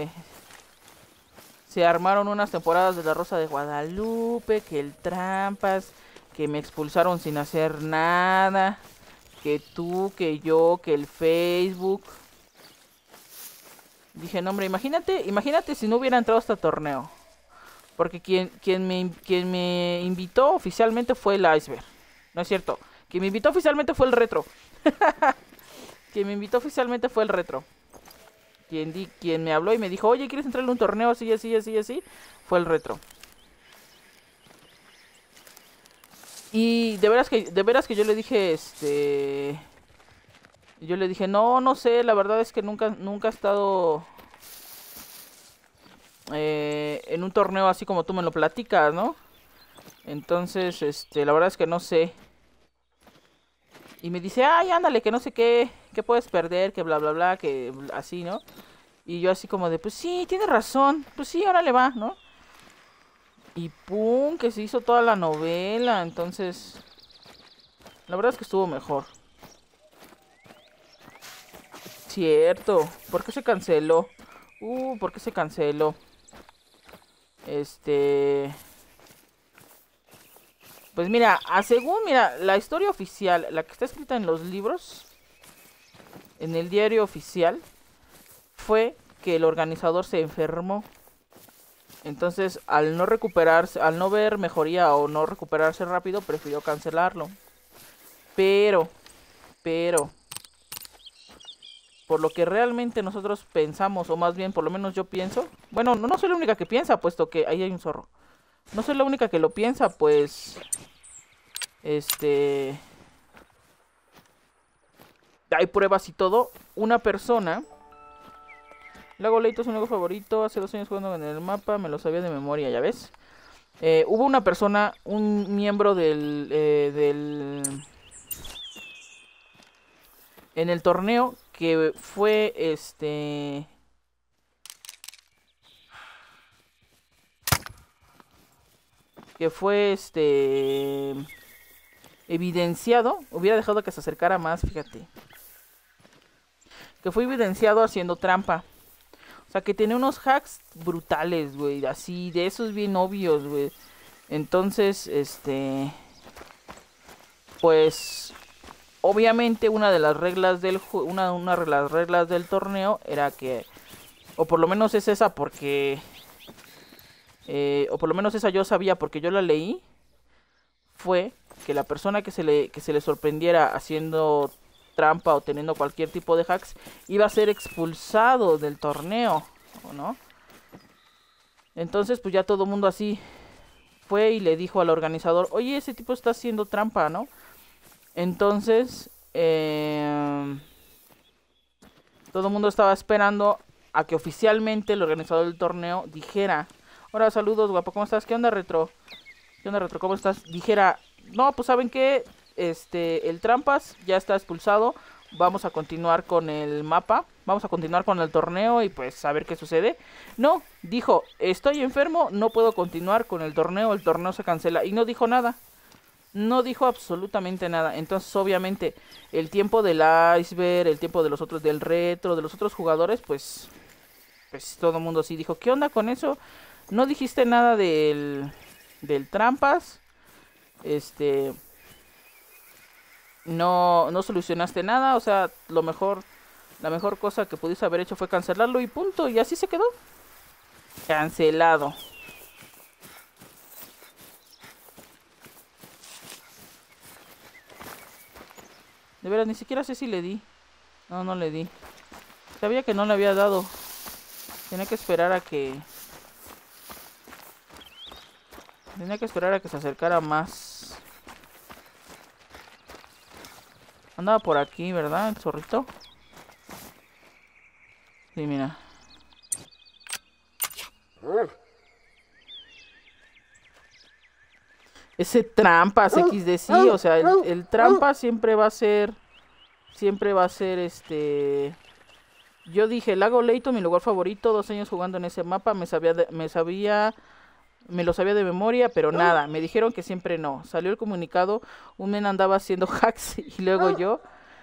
se armaron unas temporadas de La Rosa de Guadalupe, que el Trampas, que me expulsaron sin hacer nada, que tú, que yo, que el Facebook. Dije, no hombre, imagínate si no hubiera entrado a este torneo. Porque quien me invitó oficialmente fue el Iceberg. No es cierto. Quien me invitó oficialmente fue el Retro. Quien me invitó oficialmente fue el Retro. Quien me habló y me dijo, oye, ¿quieres entrar en un torneo así, así, así, así? Fue el Retro. Y de veras que yo le dije, yo le dije, no, no sé, la verdad es que nunca he estado en un torneo así como tú me lo platicas, ¿no? Entonces, la verdad es que no sé. Y me dice, ay, ándale, que no sé qué, que puedes perder, que bla, bla, bla, que así, ¿no? Y yo así como de, pues sí, tiene razón, pues sí, ahora le va, ¿no? Y pum, que se hizo toda la novela, entonces, la verdad es que estuvo mejor. Cierto, ¿por qué se canceló? ¿Por qué se canceló? Este... Pues mira, mira, la historia oficial, la que está escrita en los libros, en el diario oficial, fue que el organizador se enfermó. Entonces, al no recuperarse, al no ver mejoría o no recuperarse rápido, prefirió cancelarlo. Pero, pero, por lo que realmente nosotros pensamos, o más bien por lo menos yo pienso, bueno, no soy la única que piensa, puesto que ahí hay un zorro. No soy la única que lo piensa, pues, este, hay pruebas y todo. Una persona, Lago Leito es un juego favorito, hace 2 años jugando en el mapa, me lo sabía de memoria, ya ves. Hubo una persona, un miembro en el torneo que fue evidenciado, hubiera dejado que se acercara más, fíjate. Que fue evidenciado haciendo trampa. O sea, que tiene unos hacks brutales, güey, así, de esos bien obvios, güey. Entonces, pues, obviamente una de las reglas del una de las reglas del torneo era que, o por lo menos es esa porque, o por lo menos esa yo sabía porque yo la leí, fue que la persona que se le sorprendiera haciendo trampa o teniendo cualquier tipo de hacks iba a ser expulsado del torneo, ¿o no? Entonces, pues ya todo el mundo así fue y le dijo al organizador, oye, ese tipo está haciendo trampa, ¿no? Entonces, todo el mundo estaba esperando a que oficialmente el organizador del torneo dijera, hola, saludos, guapo, ¿cómo estás? ¿Qué onda, Retro? ¿Qué onda, Retro? ¿Cómo estás? Dijera, no, pues ¿saben qué? El Trampas ya está expulsado, vamos a continuar con el mapa, vamos a continuar con el torneo y pues a ver qué sucede. No, dijo, estoy enfermo, no puedo continuar con el torneo se cancela. Y no dijo nada, no dijo absolutamente nada. Entonces obviamente el tiempo del Iceberg, el tiempo de los otros, del Retro, de los otros jugadores, pues todo el mundo sí dijo, ¿qué onda con eso? No dijiste nada del Trampas, no solucionaste nada, o sea, la mejor cosa que pudiste haber hecho fue cancelarlo y punto, y así se quedó. Cancelado. De veras, ni siquiera sé si le di. No, no le di. Sabía que no le había dado. Tenía que esperar a que se acercara más. Andaba por aquí, ¿verdad? El zorrito. Sí, mira. Ese Trampas XD, sí, o sea, el Trampa siempre va a ser, yo dije, Lago Leito, mi lugar favorito, 2 años jugando en ese mapa, me lo sabía de memoria, pero nada, me dijeron que siempre no. Salió el comunicado, un men andaba haciendo hacks y luego yo,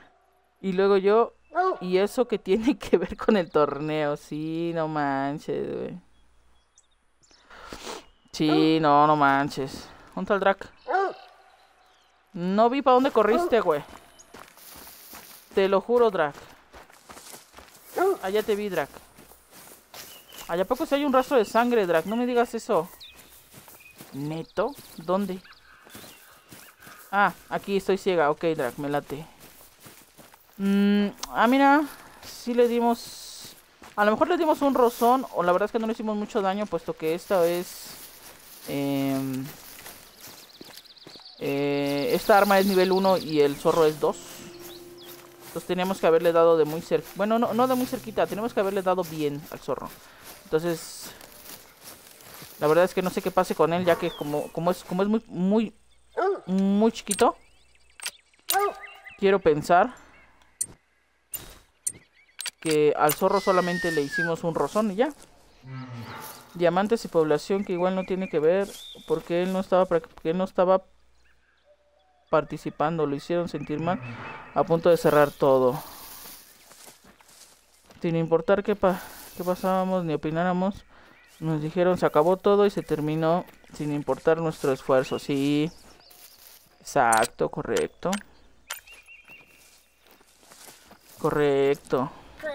y eso que tiene que ver con el torneo, sí, no manches, güey. Sí, no manches. ¿Dónde está el Drac? No vi para dónde corriste, güey. Te lo juro, Drac. Allá te vi, Drac. Allá poco si hay un rastro de sangre, Drac. No me digas eso. ¿Neto? ¿Dónde? Ah, aquí estoy ciega. Ok, Drac, me late. Mira. Sí le dimos... A lo mejor le dimos un rozón. O la verdad es que no le hicimos mucho daño, puesto que esta vez... esta arma es nivel 1 y el zorro es 2. Entonces teníamos que haberle dado de muy cerca. Bueno, no de muy cerquita. Tenemos que haberle dado bien al zorro. Entonces, la verdad es que no sé qué pase con él, ya que como es muy chiquito. Quiero pensar que al zorro solamente le hicimos un rozón y ya. Diamantes y población, que igual no tiene que ver, porque él no estaba participando, lo hicieron sentir mal, a punto de cerrar todo. Sin importar qué pasábamos ni opináramos, nos dijeron se acabó todo y se terminó sin importar nuestro esfuerzo. Sí, exacto, correcto. Correcto.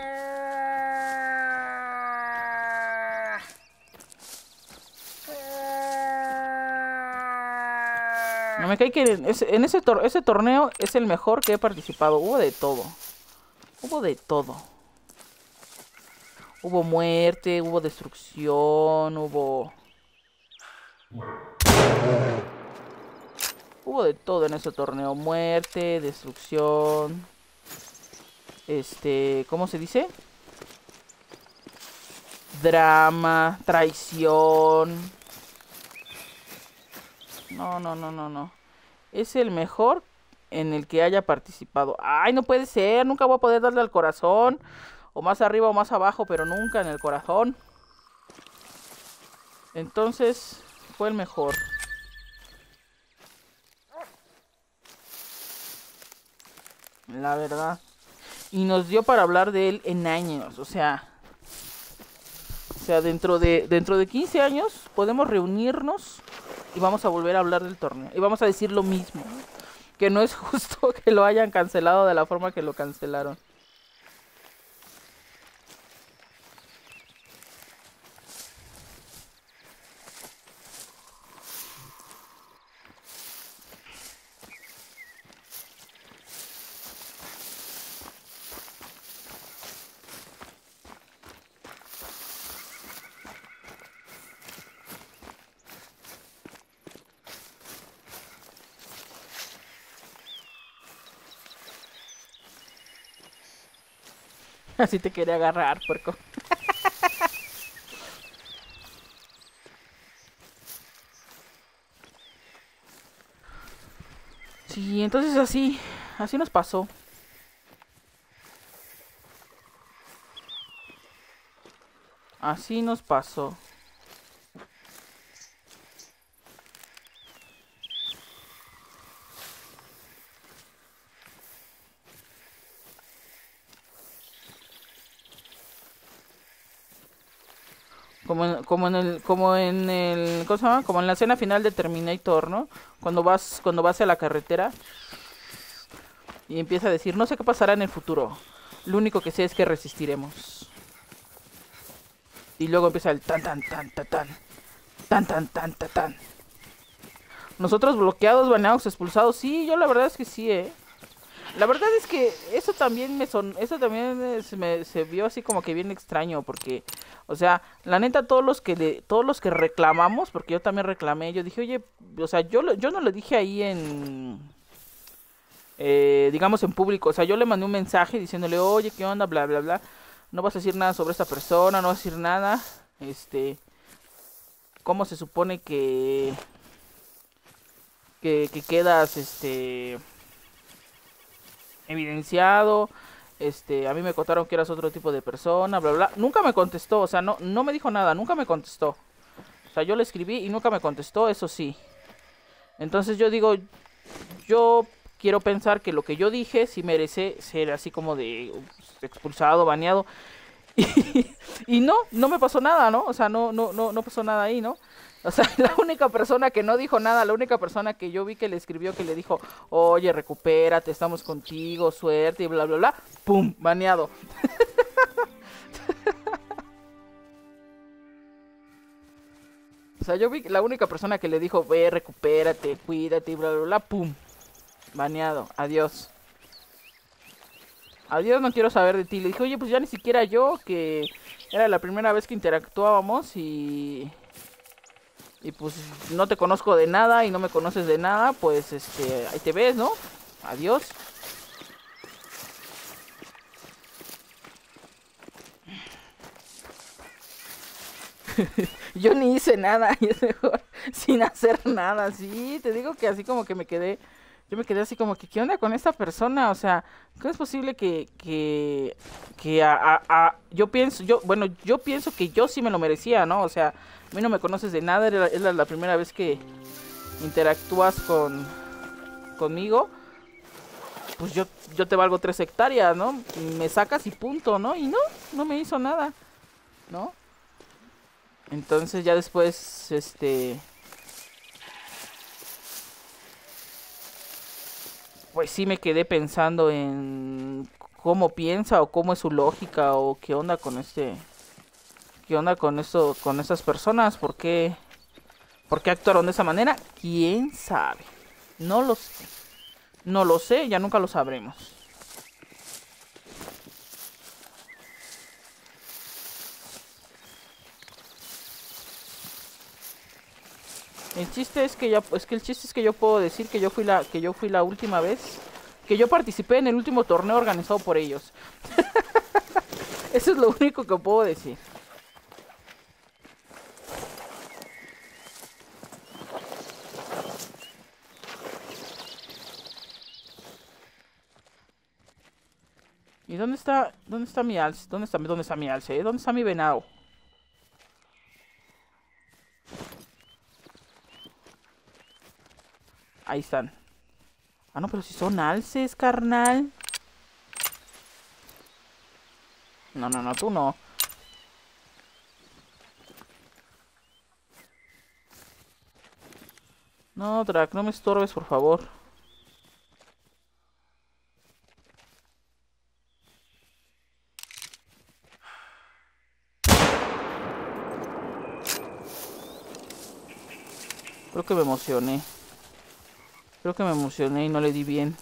No me cae que en ese torneo es el mejor que he participado. Hubo de todo. Hubo de todo. Hubo muerte, hubo destrucción, hubo de todo en ese torneo. Muerte, destrucción. ¿Cómo se dice? Drama, traición. No. Es el mejor en el que haya participado. Ay, no puede ser, nunca voy a poder darle al corazón. O más arriba o más abajo, pero nunca en el corazón. Entonces, fue el mejor. La verdad. Y nos dio para hablar de él en años. O sea, dentro de 15 años podemos reunirnos y vamos a volver a hablar del torneo. Y vamos a decir lo mismo. Que no es justo que lo hayan cancelado de la forma que lo cancelaron. Así te quería agarrar, puerco. Sí, entonces así nos pasó. Así nos pasó. Como en el, ¿cómo se llama? Como en la escena final de Terminator, ¿no? Cuando vas a la carretera y empieza a decir, no sé qué pasará en el futuro. Lo único que sé es que resistiremos. Y luego empieza el tan tan tan tan tan tan tan tan tan tan. Nosotros bloqueados, baneados, expulsados. Sí, yo la verdad es que sí, La verdad es que eso también se vio así como que bien extraño porque, o sea, la neta todos los que reclamamos, porque yo también reclamé, yo dije, oye, o sea, yo no lo dije ahí digamos en público, o sea, yo le mandé un mensaje diciéndole, oye, ¿qué onda? Bla, bla, bla, no vas a decir nada sobre esta persona, no vas a decir nada, ¿cómo se supone que quedas, evidenciado? A mí me contaron que eras otro tipo de persona, bla, bla. Nunca me contestó, o sea, no me dijo nada, nunca me contestó. O sea, yo le escribí y nunca me contestó, eso sí. Entonces yo digo, yo quiero pensar que lo que yo dije sí merece ser así como de expulsado, baneado. Y no me pasó nada, ¿no? O sea, no pasó nada ahí, ¿no? O sea, la única persona que no dijo nada, la única persona que yo vi que le escribió, que le dijo, oye, recupérate, estamos contigo, suerte y bla, bla, bla, ¡pum! Baneado. O sea, yo vi la única persona que le dijo, ve, recupérate, cuídate y bla, bla, bla, ¡pum! Baneado, adiós. Adiós, no quiero saber de ti. Le dije, oye, pues ya ni siquiera yo, que era la primera vez que interactuábamos y pues no te conozco de nada y no me conoces de nada, pues ahí te ves, ¿no? Adiós. Yo ni hice nada y es mejor sin hacer nada, sí, te digo que así como que yo me quedé así como que, ¿qué onda con esta persona? O sea, ¿cómo es posible yo pienso que yo sí me lo merecía, ¿no? O sea, a mí no me conoces de nada, era la primera vez que interactúas conmigo, pues yo te valgo 3 hectáreas, ¿no? Me sacas y punto, ¿no? Y no me hizo nada, ¿no? Entonces ya después, pues sí me quedé pensando en cómo piensa o cómo es su lógica o qué onda con esto, con esas personas, por qué actuaron de esa manera, quién sabe, no lo sé, no lo sé, ya nunca lo sabremos. El chiste es que yo puedo decir que yo fui la última vez que yo participé en el último torneo organizado por ellos. Eso es lo único que puedo decir. ¿Dónde está mi alce? ¿Dónde está mi alce? ¿Dónde está mi venado? Ahí están. Ah, no, pero si son alces, carnal. No, no, no, tú no. No, Drac, no me estorbes, por favor. Creo que me emocioné. Creo que me emocioné y no le di bien.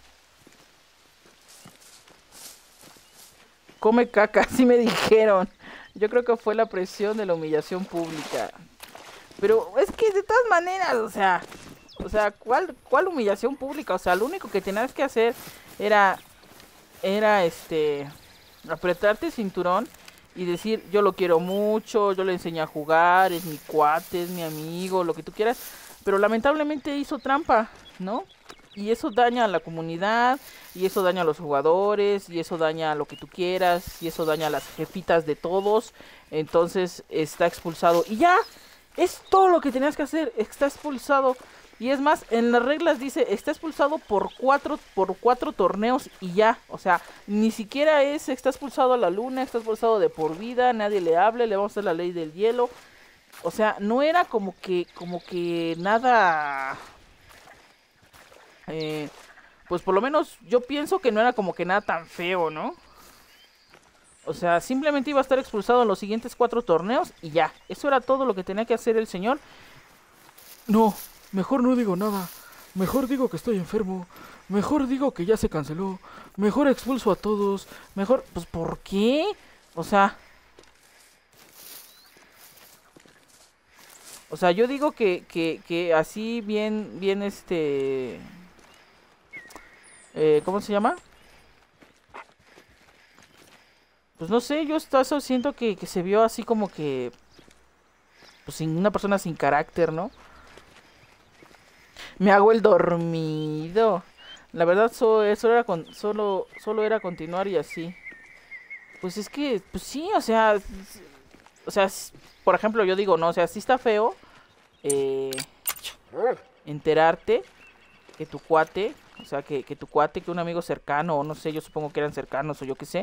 Come caca, así me dijeron. Yo creo que fue la presión de la humillación pública. Pero es que de todas maneras, o sea, ¿cuál humillación pública? O sea, lo único que tenías que hacer era, apretarte el cinturón y decir, yo lo quiero mucho, yo le enseñé a jugar, es mi cuate, es mi amigo, lo que tú quieras. Pero lamentablemente hizo trampa, ¿no? Y eso daña a la comunidad, y eso daña a los jugadores, y eso daña a lo que tú quieras, y eso daña a las jefitas de todos. Entonces está expulsado. Y ya, es todo lo que tenías que hacer, está expulsado. Y es más, en las reglas dice, está expulsado por cuatro torneos y ya. O sea, ni siquiera está expulsado a la luna, está expulsado de por vida, nadie le hable, le vamos a hacer la ley del hielo. O sea, no era como que nada... pues por lo menos yo pienso que no era como que nada tan feo, ¿no? O sea, simplemente iba a estar expulsado en los siguientes 4 torneos y ya. Eso era todo lo que tenía que hacer el señor. No, mejor no digo nada. Mejor digo que estoy enfermo. Mejor digo que ya se canceló. Mejor expulso a todos. Mejor, pues ¿por qué? O sea, yo digo que así bien, ¿cómo se llama? Pues no sé, yo hasta eso siento que se vio así como que, pues sin una persona sin carácter, ¿no? Me hago el dormido. La verdad, eso era solo era continuar y así. Pues es que, pues sí, por ejemplo, yo digo, no, o sea, sí está feo eh, enterarte que tu cuate, o sea, que tu cuate, que un amigo cercano, o no sé, yo supongo que eran cercanos, o yo qué sé,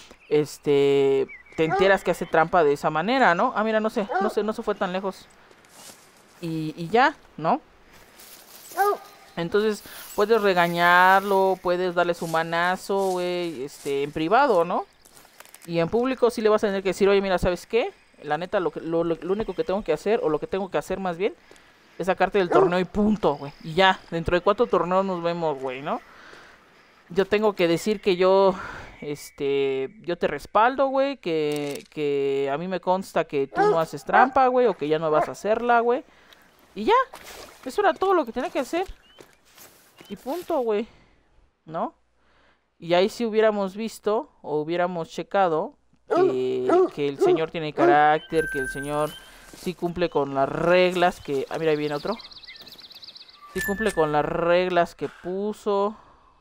te enteras que hace trampa de esa manera, ¿no? Ah, mira, no se fue tan lejos. Y ya, ¿no? Entonces, puedes regañarlo, puedes darle su manazo, güey, en privado, ¿no? Y en público sí le vas a tener que decir, oye, mira, ¿sabes qué? La neta, lo único que tengo que hacer, o lo que tengo que hacer más bien, es sacarte del torneo y punto, güey. Y ya, dentro de 4 torneos nos vemos, güey, ¿no? Yo tengo que decir que yo te respaldo, güey, que a mí me consta que tú no haces trampa, güey, o que ya no vas a hacerla, güey. Y ya, eso era todo lo que tenía que hacer. Y punto, güey, ¿no? Y ahí sí hubiéramos visto, o hubiéramos checado, que el señor tiene carácter, que el señor sí cumple con las reglas que... Ah, mira, ahí viene otro. Sí cumple con las reglas que puso.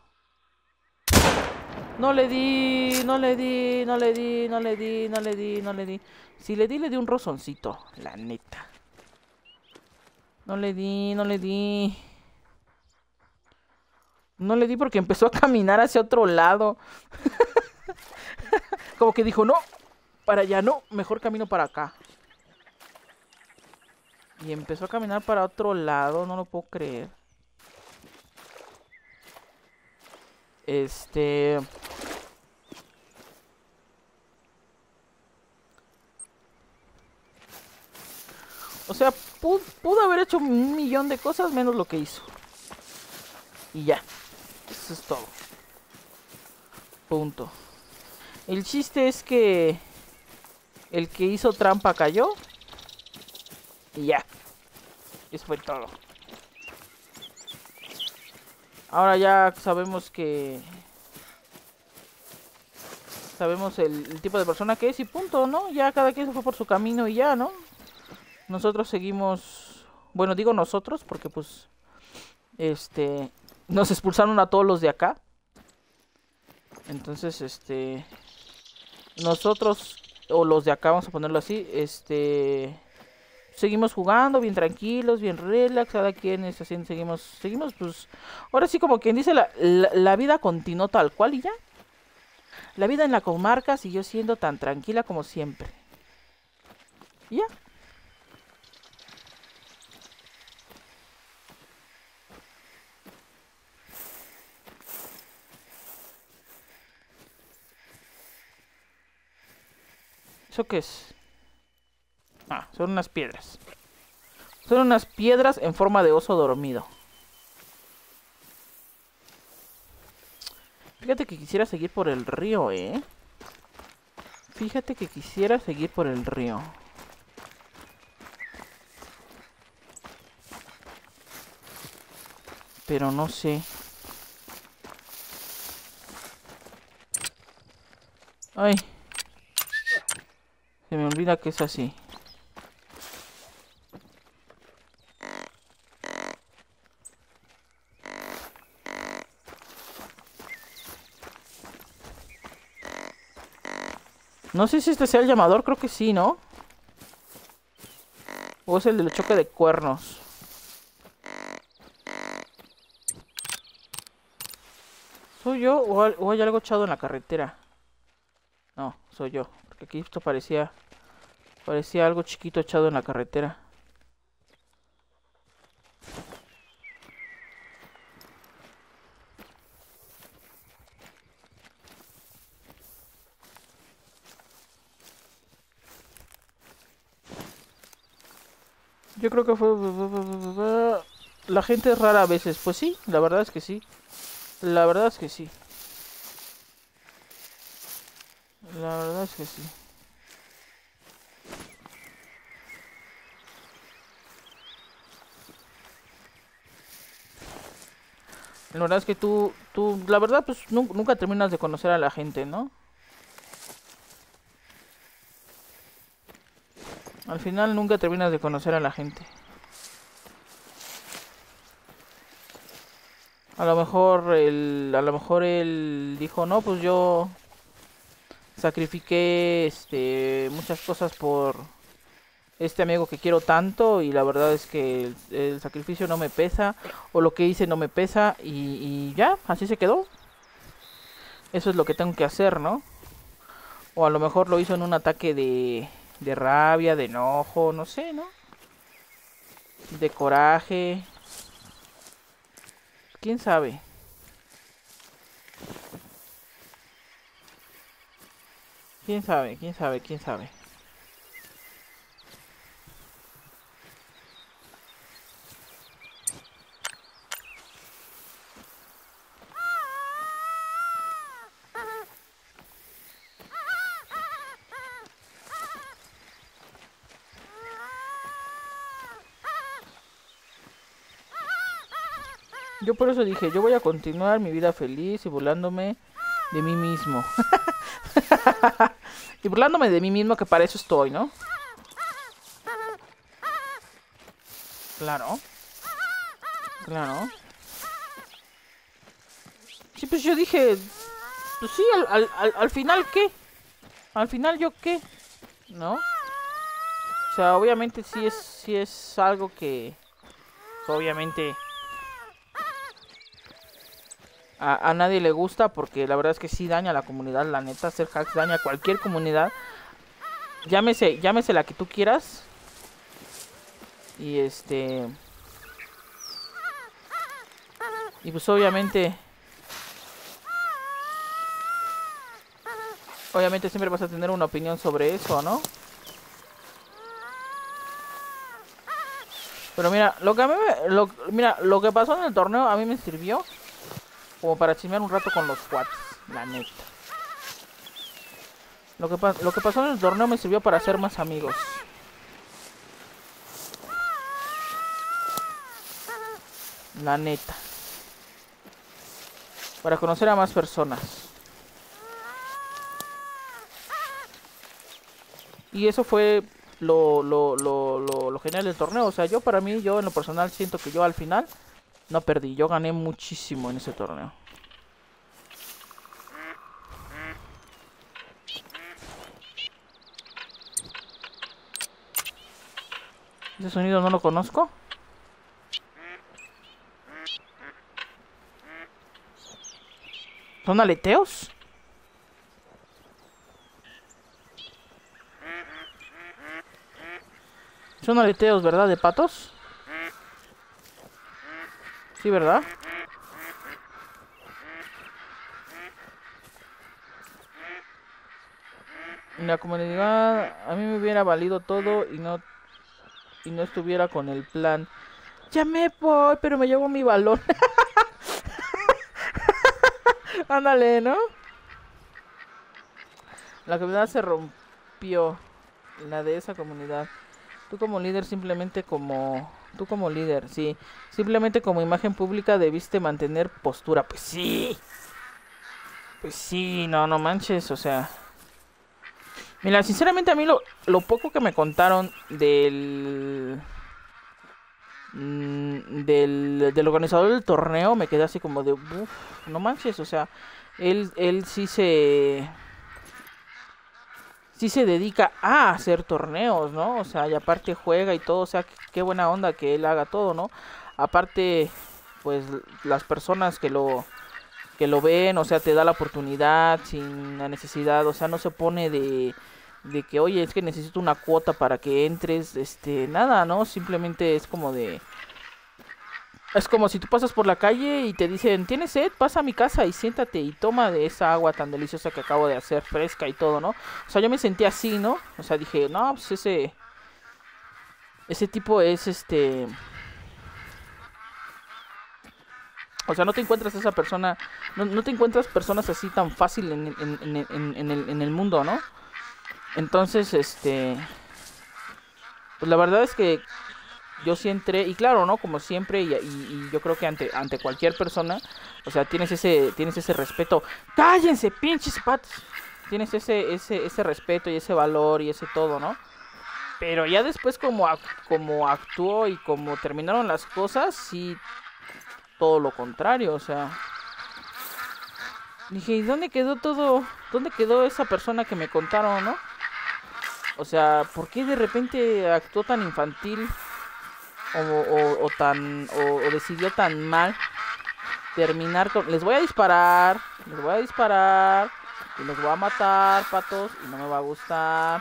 No le di, no le di, no le di, no le di, no le di, no le di. Si le di un rozoncito, la neta. No le di, no le di. No le di porque empezó a caminar hacia otro lado. Como que dijo, no, para allá no, mejor camino para acá. Y empezó a caminar para otro lado, no lo puedo creer. O sea, pudo haber hecho 1.000.000 de cosas menos lo que hizo. Y ya. Eso es todo. Punto. El chiste es que el que hizo trampa cayó. Y ya. Eso fue todo. Ahora ya sabemos que... Sabemos el tipo de persona que es y punto, ¿no? Ya cada quien se fue por su camino y ya, ¿no? Nosotros seguimos... Bueno, digo nosotros porque pues... Nos expulsaron a todos los de acá. Entonces, nosotros, o los de acá, vamos a ponerlo así, seguimos jugando bien tranquilos, bien relax, cada quien es haciendo, seguimos, pues, ahora sí como quien dice, la vida continuó tal cual y ya. La vida en la comarca siguió siendo tan tranquila como siempre. Y ya. ¿Eso qué es? Ah, son unas piedras. Son unas piedras en forma de oso dormido. Fíjate que quisiera seguir por el río, ¿eh? Fíjate que quisiera seguir por el río. Pero no sé. Ay. Se me olvida que es así. No sé si este sea el llamador, creo que sí, ¿no? O es el del choque de cuernos. ¿Soy yo o hay algo echado en la carretera? No, soy yo. Porque aquí esto parecía algo chiquito echado en la carretera. Yo creo que fue... La gente es rara a veces. Pues sí, la verdad es que sí. La verdad es que sí. La verdad es que sí. La verdad es que la verdad, pues nunca terminas de conocer a la gente, ¿no? Al final nunca terminas de conocer a la gente. A lo mejor él dijo, no, pues yo sacrifiqué muchas cosas por este amigo que quiero tanto y la verdad es que el sacrificio no me pesa o lo que hice no me pesa y ya, así se quedó. Eso es lo que tengo que hacer, ¿no? O a lo mejor lo hizo en un ataque de rabia, de enojo, no sé, ¿no? De coraje. ¿Quién sabe? ¿Quién sabe? ¿Quién sabe? ¿Quién sabe? Yo por eso dije, yo voy a continuar mi vida feliz y burlándome de mí mismo. Y burlándome de mí mismo, que para eso estoy, ¿no? Claro. Claro. Sí, pues yo dije, pues sí, al final, ¿qué? Al final, ¿yo qué? ¿No? O sea, obviamente sí es algo que obviamente a nadie le gusta, porque la verdad es que sí daña a la comunidad, la neta. Hacer hacks daña a cualquier comunidad, llámese la que tú quieras. Y y pues obviamente siempre vas a tener una opinión sobre eso, ¿no? Pero mira, lo que pasó en el torneo a mí me sirvió como para chismear un rato con los cuates, la neta. Lo que pasó en el torneo me sirvió para hacer más amigos. La neta. Para conocer a más personas. Y eso fue lo genial del torneo. O sea, yo en lo personal siento que yo al final no perdí. Yo gané muchísimo en ese torneo. Ese sonido no lo conozco. ¿Son aleteos? Son aleteos, ¿verdad? ¿De patos? Sí, ¿verdad? En la comunidad a mí me hubiera valido todo y no estuviera con el plan. Ya me voy, pero me llevo mi balón. Ándale, ¿no? La comunidad se rompió. La de esa comunidad. Tú como líder, Tú como líder, sí. Simplemente como imagen pública debiste mantener postura. Pues sí. Pues sí, no manches, o sea. Mira, sinceramente a mí lo poco que me contaron del organizador del torneo me quedé así como de, uff, no manches, o sea, él sí se dedica a hacer torneos, ¿no? O sea, y aparte juega y todo, o sea, qué buena onda que él haga todo, ¿no? Aparte, pues las personas que lo ven, o sea, te da la oportunidad sin la necesidad, o sea, no se pone de que, oye, es que necesito una cuota para que entres, nada, ¿no? Simplemente es como de... Es como si tú pasas por la calle y te dicen, ¿tienes sed? Pasa a mi casa y siéntate y toma de esa agua tan deliciosa que acabo de hacer, fresca y todo, ¿no? O sea, yo me sentí así, ¿no? O sea, dije, no, pues ese tipo es O sea, no te encuentras esa persona, no te encuentras personas así tan fácil en el mundo, ¿no? Entonces, pues la verdad es que yo sí entré, y claro, ¿no? Como siempre, y yo creo que ante cualquier persona, o sea, tienes ese respeto. ¡Cállense, pinches patos! Tienes ese respeto y ese valor y ese todo, ¿no? Pero ya después como actuó y como terminaron las cosas, sí, todo lo contrario, o sea... Dije, ¿y dónde quedó todo? ¿Dónde quedó esa persona que me contaron, no? O sea, ¿por qué de repente actuó tan infantil? O decidió tan mal terminar con... Les voy a disparar, y los voy a matar, patos, y no me va a gustar.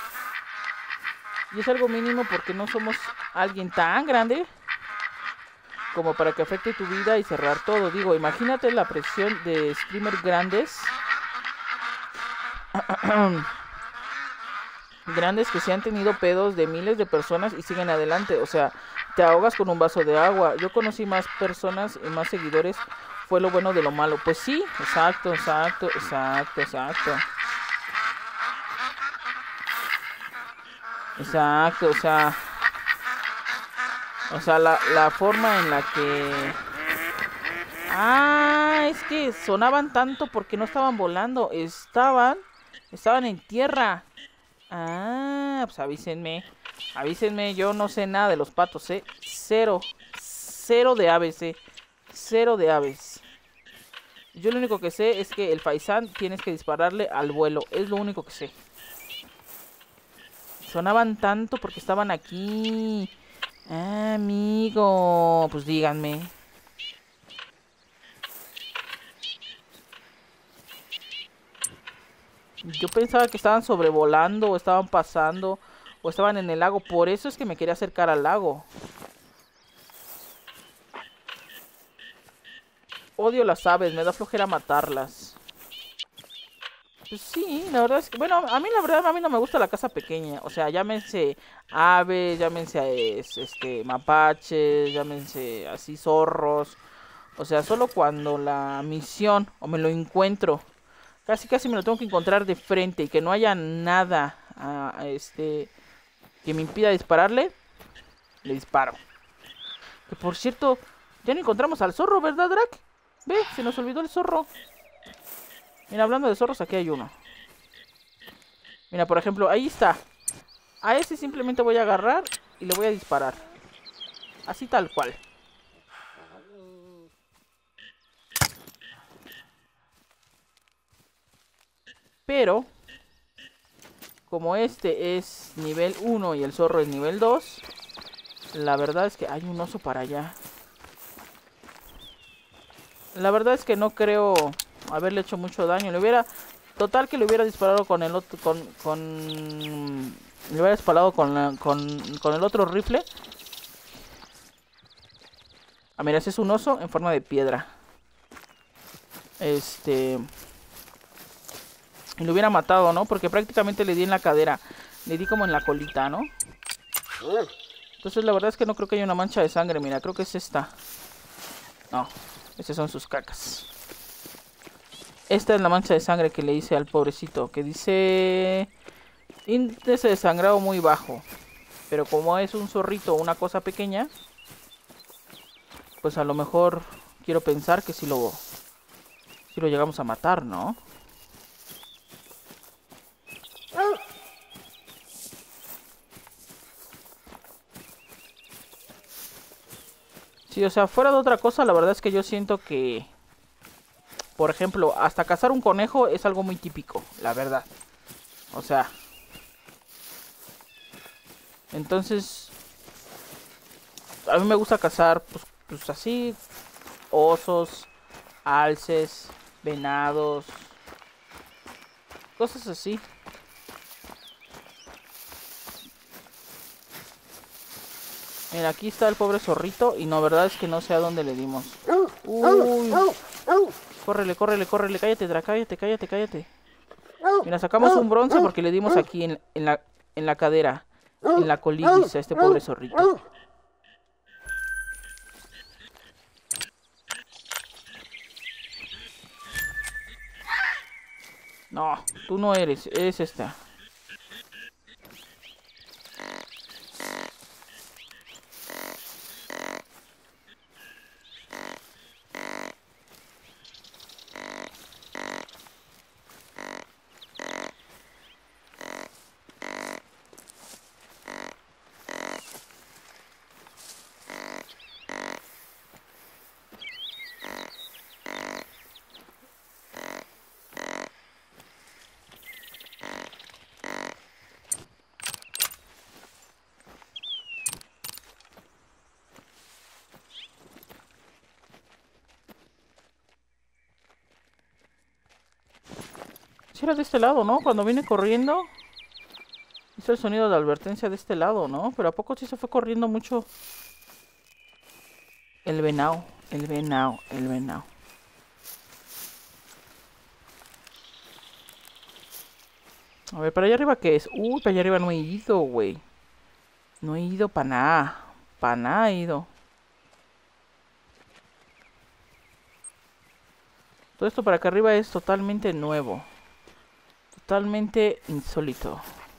Y es algo mínimo porque no somos alguien tan grande como para que afecte tu vida y cerrar todo. Digo, imagínate la presión de streamers grandes. Grandes que se han tenido pedos de miles de personas y siguen adelante. O sea, te ahogas con un vaso de agua. Yo conocí más personas y más seguidores. Fue lo bueno de lo malo. Pues sí, exacto. Exacto, o sea, la forma en la que... Ah, es que sonaban tanto porque no estaban volando. Estaban en tierra. Ah, pues avísenme, yo no sé nada de los patos, cero de aves, cero de aves. Yo lo único que sé es que el faisán tienes que dispararle al vuelo, es lo único que sé. Sonaban tanto porque estaban aquí. Ah, amigo, pues díganme. Yo pensaba que estaban sobrevolando o estaban pasando o estaban en el lago. Por eso es que me quería acercar al lago. Odio las aves, me da flojera matarlas. Pues sí, la verdad es que... Bueno, a mí la verdad, a mí no me gusta la casa pequeña. O sea, llámense aves, llámense mapaches, llámense así zorros. O sea, solo cuando la misión o me lo encuentro... Casi me lo tengo que encontrar de frente y que no haya nada que me impida dispararle, le disparo. Que por cierto, ya no encontramos al zorro, ¿verdad, Drac? Ve, se nos olvidó el zorro. Mira, hablando de zorros, aquí hay uno. Mira, por ejemplo, ahí está. A ese simplemente voy a agarrar y le voy a disparar. Así tal cual. Pero, como este es nivel 1 y el zorro es nivel 2, La verdad es que hay un oso para allá. La verdad es que no creo haberle hecho mucho daño. Le hubiera... Total que le hubiera disparado con el otro... Le hubiera disparado con el otro rifle. Ah, mira, ese es un oso en forma de piedra. Y lo hubiera matado, ¿no? Porque prácticamente le di en la cadera. Le di como en la colita, ¿no? Entonces la verdad es que no creo que haya una mancha de sangre. Mira, creo que es esta. No, esas son sus cacas. Esta es la mancha de sangre que le hice al pobrecito. Que dice... índice de sangrado muy bajo. Pero como es un zorrito o una cosa pequeña... Pues a lo mejor quiero pensar que si lo llegamos a matar, ¿no? Sí, o sea, fuera de otra cosa, la verdad es que yo siento que... Por ejemplo, hasta cazar un conejo es algo muy típico, la verdad. O sea... Entonces... A mí me gusta cazar, pues así... Osos, alces, venados... Cosas así. Mira, aquí está el pobre zorrito y no, verdad es que no sé a dónde le dimos. Uy. Córrele, córrele, córrele, cállate, cállate, cállate, cállate. Mira, sacamos un bronce porque le dimos aquí en la cadera, en la colitis a este pobre zorrito. No, tú no eres esta. Si era de este lado, ¿no? Cuando vine corriendo, hizo el sonido de advertencia de este lado, ¿no? Pero ¿a poco sí se fue corriendo mucho? El venado, el venado, el venado. A ver, ¿para allá arriba qué es? Uy, para allá arriba no he ido, güey. No he ido para nada. Para nada he ido. Todo esto para acá arriba es totalmente nuevo. Totalmente insólito.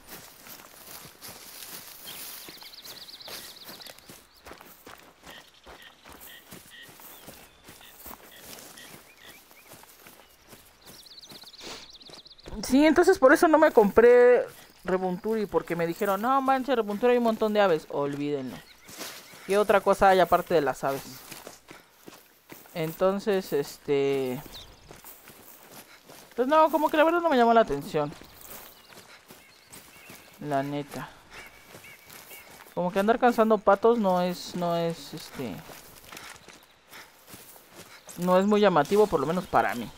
Sí, entonces por eso no me compré Rebunturi. Porque me dijeron, no manches, Rebunturi hay un montón de aves. Olvídenlo. ¿Qué otra cosa hay aparte de las aves? Entonces, pues no, como que la verdad no me llamó la atención. La neta. Como que andar cazando patos no es, no es muy llamativo, por lo menos para mí.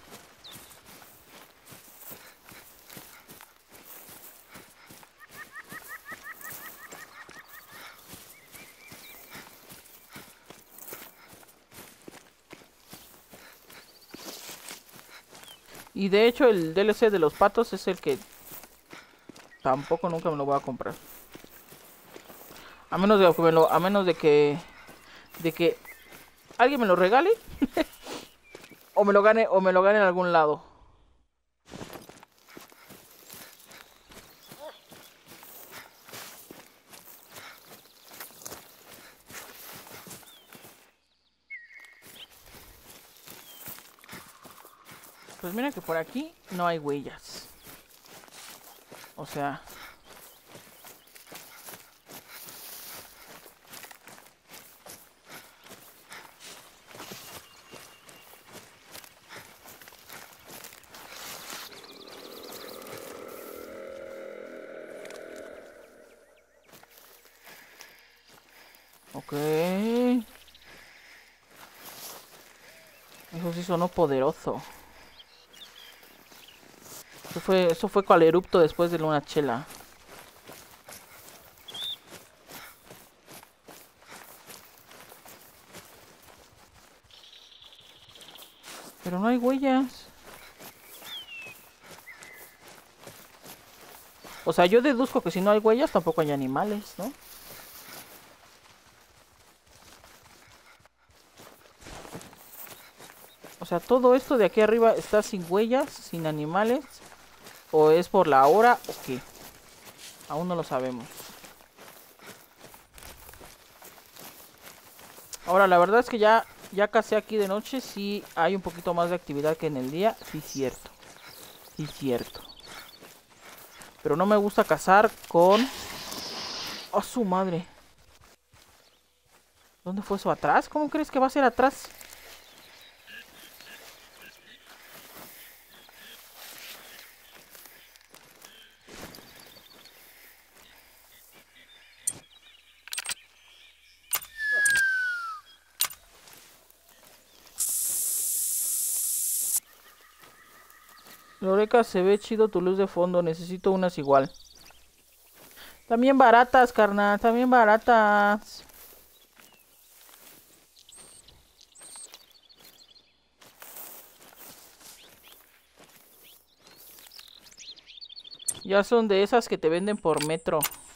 Y de hecho el DLC de los patos es el que tampoco nunca me lo voy a comprar. A menos de que alguien me lo regale o me lo gane en algún lado. Pues mira que por aquí no hay huellas. O sea, Ok. Eso sí sonó poderoso. Eso fue cual erupto después de una chela. Pero no hay huellas. O sea, yo deduzco que si no hay huellas tampoco hay animales, ¿no? O sea, todo esto de aquí arriba está sin huellas, sin animales. ¿O es por la hora o qué? Aún no lo sabemos. Ahora, la verdad es que ya casi aquí de noche sí hay un poquito más de actividad que en el día. Sí, cierto. Sí, cierto. Pero no me gusta cazar con... ¡Oh, su madre! ¿Dónde fue eso? ¿Atrás? ¿Cómo crees que va a ser atrás? Loreca, se ve chido tu luz de fondo. Necesito unas igual. También baratas, carnal. También baratas. Ya son de esas que te venden por metro.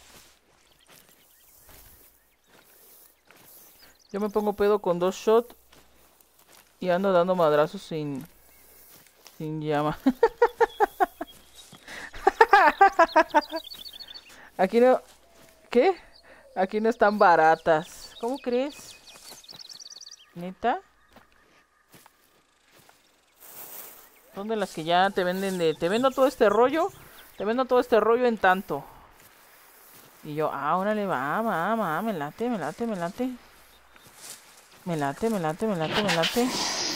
Yo me pongo pedo con 2 shots y ando dando madrazos sin llama. Aquí no... ¿Qué? Aquí no están baratas. ¿Cómo crees? ¿Neta? Son de las que ya te venden de... Te vendo todo este rollo. Te vendo todo este rollo en tanto. Y yo, órale, va, me late, me late, me late. Me late, me late, me late, me late.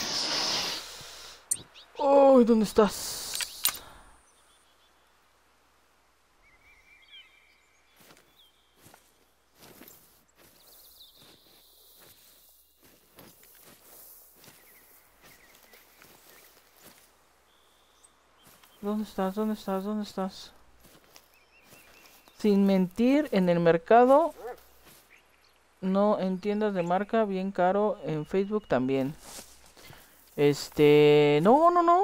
¡Ay! ¿Dónde estás? ¿Dónde estás? ¿Dónde estás? ¿Dónde estás? Sin mentir, en el mercado, no en tiendas de marca, bien caro, en Facebook también. No,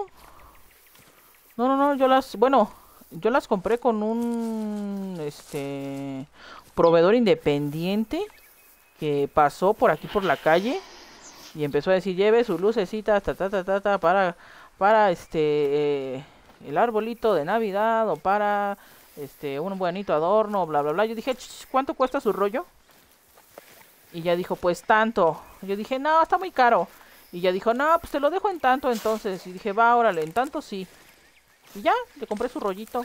yo las compré con un, proveedor independiente que pasó por aquí por la calle y empezó a decir, lleve sus lucecitas, para, el arbolito de Navidad o para, un bonito adorno, bla, bla, bla. Yo dije, ¿cuánto cuesta su rollo? Y ya dijo, pues tanto. Yo dije, no, está muy caro. Y ya dijo, no, pues te lo dejo en tanto entonces. Y dije, va, órale, en tanto sí. Y ya, le compré su rollito.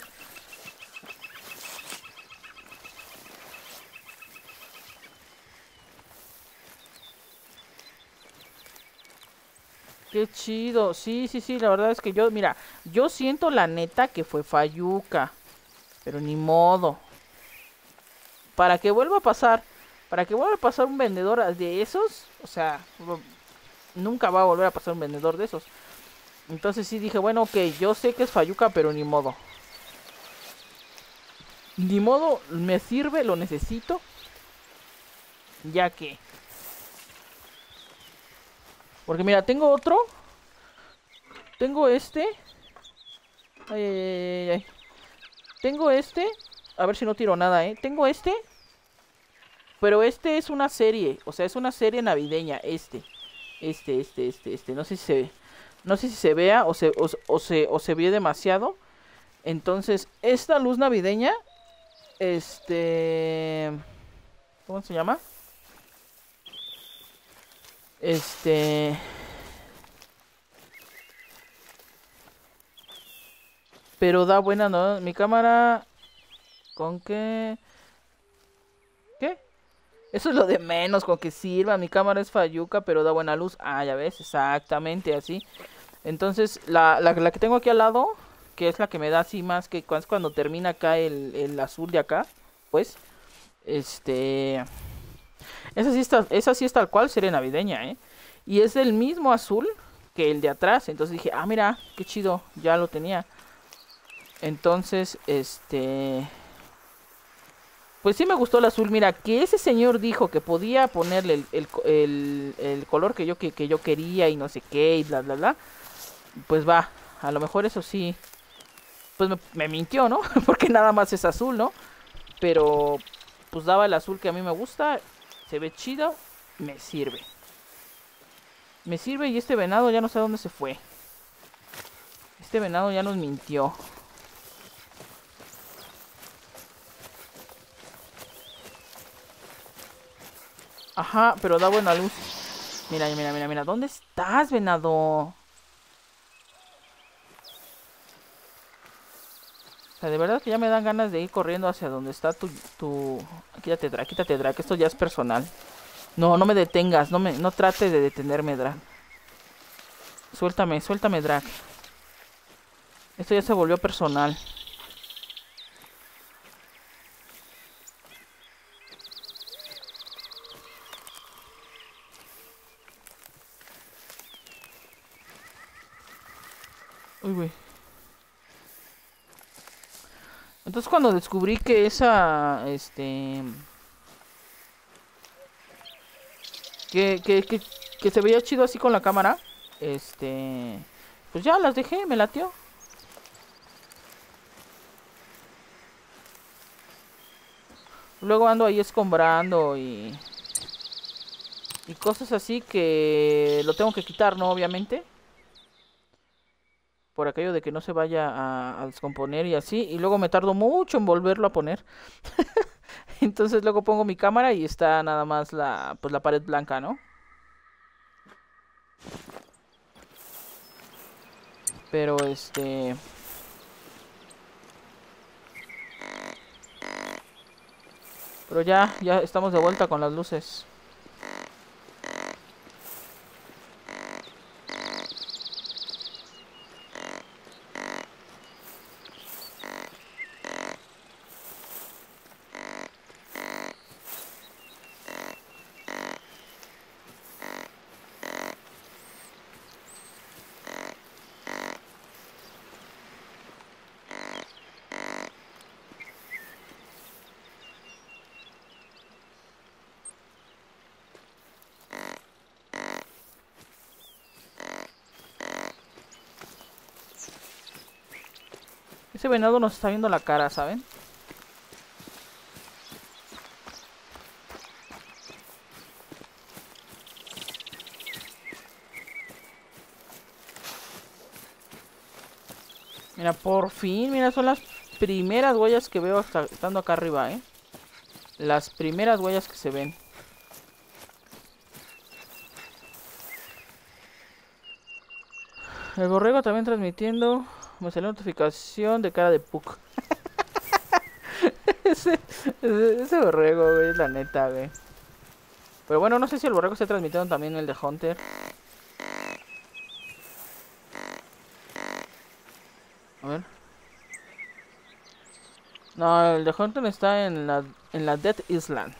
Qué chido. Sí, sí, sí, la verdad es que yo, mira, yo siento la neta que fue Fayuca. Pero ni modo. Para que vuelva a pasar, para que vuelva a pasar un vendedor de esos, o sea, nunca va a volver a pasar un vendedor de esos. Entonces sí dije, bueno, ok, yo sé que es Fayuca, pero ni modo. Ni modo, me sirve, lo necesito. Ya que... Porque mira, tengo otro. Tengo este. Ay, ay, ay, ay. Tengo este. A ver si no tiro nada, ¿eh? Tengo este. Pero este es una serie. O sea, es una serie navideña. No sé si se... No sé si se vea o se ve demasiado. Entonces, esta luz navideña... ¿Cómo se llama? Pero da buena, ¿no? Mi cámara... ¿Con qué? ¿Qué? Eso es lo de menos, con que sirva. Mi cámara es Fayuca, pero da buena luz. Ah, ya ves, exactamente así. Entonces, la que tengo aquí al lado, que es la que me da así más que es cuando termina acá el azul de acá, pues, este... Esa sí es tal cual serie navideña, ¿eh? Y es del mismo azul que el de atrás. Entonces dije, ah, mira, qué chido, ya lo tenía. Entonces, pues sí me gustó el azul. Mira, que ese señor dijo que podía ponerle el color que yo quería y no sé qué y bla, bla, bla. Pues va, a lo mejor eso sí, pues me mintió, ¿no? Porque nada más es azul, ¿no? Pero pues daba el azul que a mí me gusta, se ve chido, me sirve. Me sirve y este venado ya no sé a dónde se fue. Este venado ya nos mintió. Ajá, pero da buena luz. Mira, mira, mira, mira. ¿Dónde estás, venado? O sea, de verdad que ya me dan ganas de ir corriendo hacia donde está tu... Quítate, Drake. Esto ya es personal. No, no me detengas. No trates de detenerme, Drake. Suéltame, Drake. Esto ya se volvió personal. Uy, güey. Entonces cuando descubrí que que se veía chido así con la cámara, pues ya las dejé, me latió. Luego ando ahí escombrando y cosas así que lo tengo que quitar, ¿no? Obviamente. Por aquello de que no se vaya a descomponer y así. Y luego me tardo mucho en volverlo a poner. Entonces luego pongo mi cámara y está nada más pues la pared blanca, ¿no? Pero Pero ya estamos de vuelta con las luces. Ese venado nos está viendo la cara, ¿saben? Mira, por fin, mira, son las primeras huellas que veo estando acá arriba, ¿eh? Las primeras huellas que se ven. El borrego también transmitiendo. Me salió notificación de cara de Puck. ese borrego, güey, es la neta, güey. Pero bueno, no sé si el borrego está transmitiendo también el de Hunter. A ver. No, el de Hunter está en la Dead Island.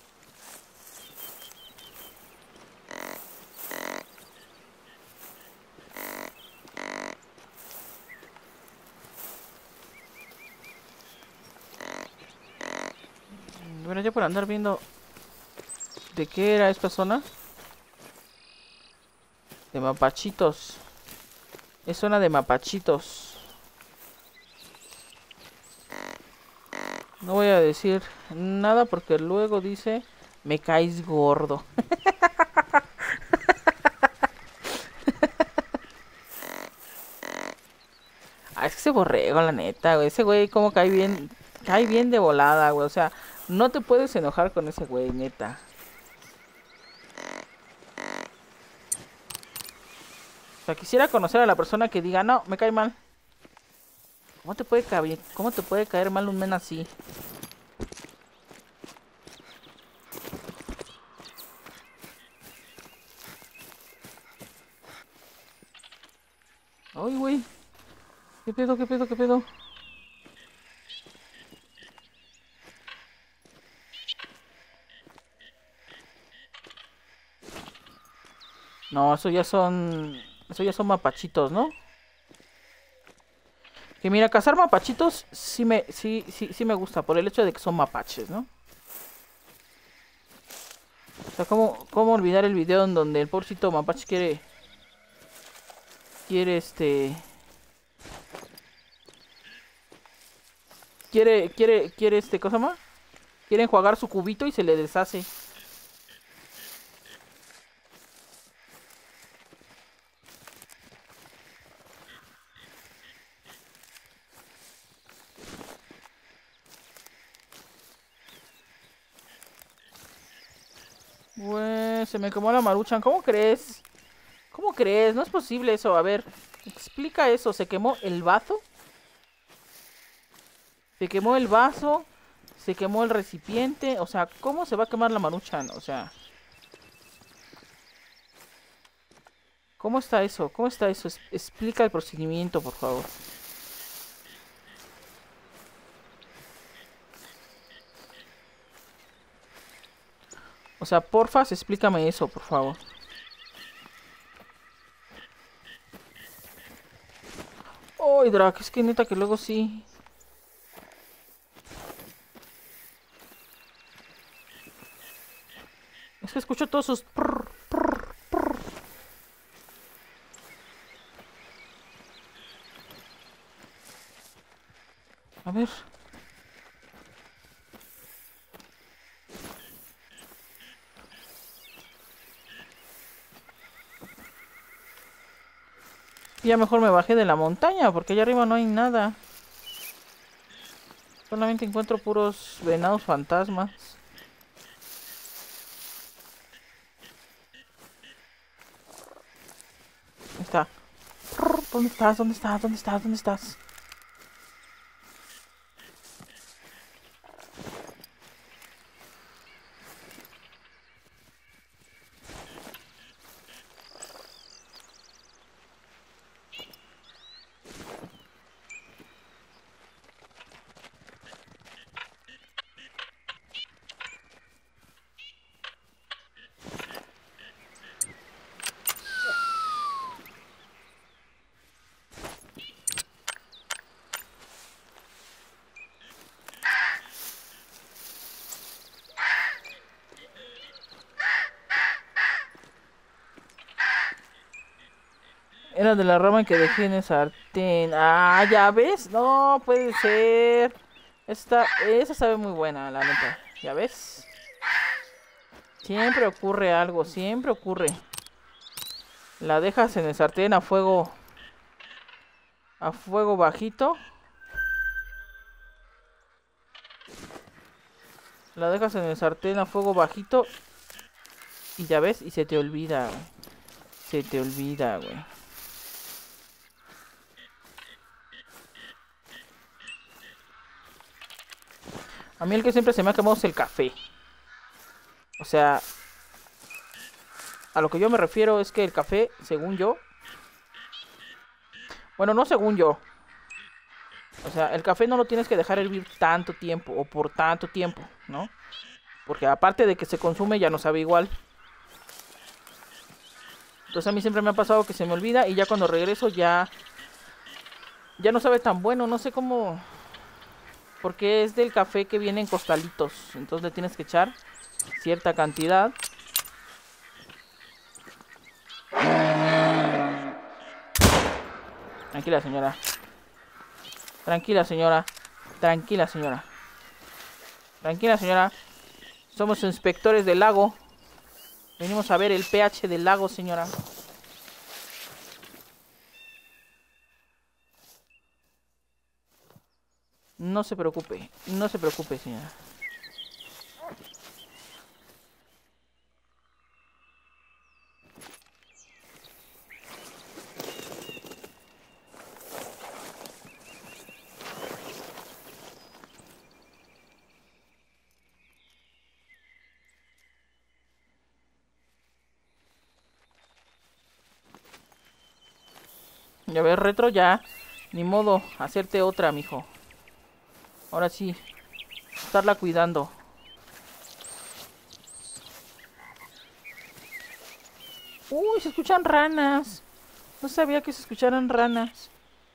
Bueno, ya por andar viendo de qué era esta zona. De mapachitos. Es zona de mapachitos. No voy a decir nada porque luego dice me caes gordo. Ah, es que ese borrego, la neta, güey. Ese güey como cae bien de volada, güey. O sea, no te puedes enojar con ese güey, neta. O sea, quisiera conocer a la persona que diga, no, me cae mal. ¿Cómo te puede caer mal un men así? Ay, güey. ¿Qué pedo, qué pedo, qué pedo? No, eso ya son... Eso ya son mapachitos, ¿no? Que mira, cazar mapachitos sí me gusta. Por el hecho de que son mapaches, ¿no? O sea, ¿cómo olvidar el video en donde el pobrecito mapache quiere ¿cosa más? Quiere enjuagar su cubito y se le deshace. Güey, se me quemó la maruchan. ¿Cómo crees? ¿Cómo crees? No es posible eso. A ver, explica eso. ¿Se quemó el vaso? ¿Se quemó el vaso? ¿Se quemó el recipiente? O sea, ¿cómo se va a quemar la maruchan? O sea, ¿cómo está eso? ¿Cómo está eso? Explica el procedimiento, por favor. O sea, porfas, explícame eso, por favor. Oh, Drac, es que neta que luego sí. Es que escucho todos sus... A ver. Ya mejor me bajé de la montaña, porque allá arriba no hay nada. Solamente encuentro puros venados fantasmas. Ahí está. ¿Dónde estás? ¿Dónde estás? ¿Dónde estás? ¿Dónde estás? Era de la rama que dejé en el sartén. Ah, ¿ya ves? No puede ser. Esa sabe muy buena, la neta. ¿Ya ves? Siempre ocurre algo, siempre ocurre. La dejas en el sartén a fuego bajito. La dejas en el sartén a fuego bajito. Y ya ves, y se te olvida, güey. Se te olvida, güey. A mí el que siempre se me ha quemado es el café. O sea, a lo que yo me refiero es que el café, según yo... Bueno, no según yo. O sea, el café no lo tienes que dejar hervir tanto tiempo o por tanto tiempo, ¿no? Porque aparte de que se consume ya no sabe igual. Entonces a mí siempre me ha pasado que se me olvida y ya cuando regreso ya no sabe tan bueno, no sé cómo... Porque es del café que viene en costalitos, entonces le tienes que echar cierta cantidad. Tranquila, señora. Tranquila, señora. Tranquila, señora. Tranquila, señora. Somos inspectores del lago. Venimos a ver el pH del lago, señora. No se preocupe. No se preocupe, señora. Ya ves, Retro, ya. Ni modo, hacerte otra, mijo. Ahora sí, estarla cuidando. Uy, se escuchan ranas. No sabía que se escucharan ranas.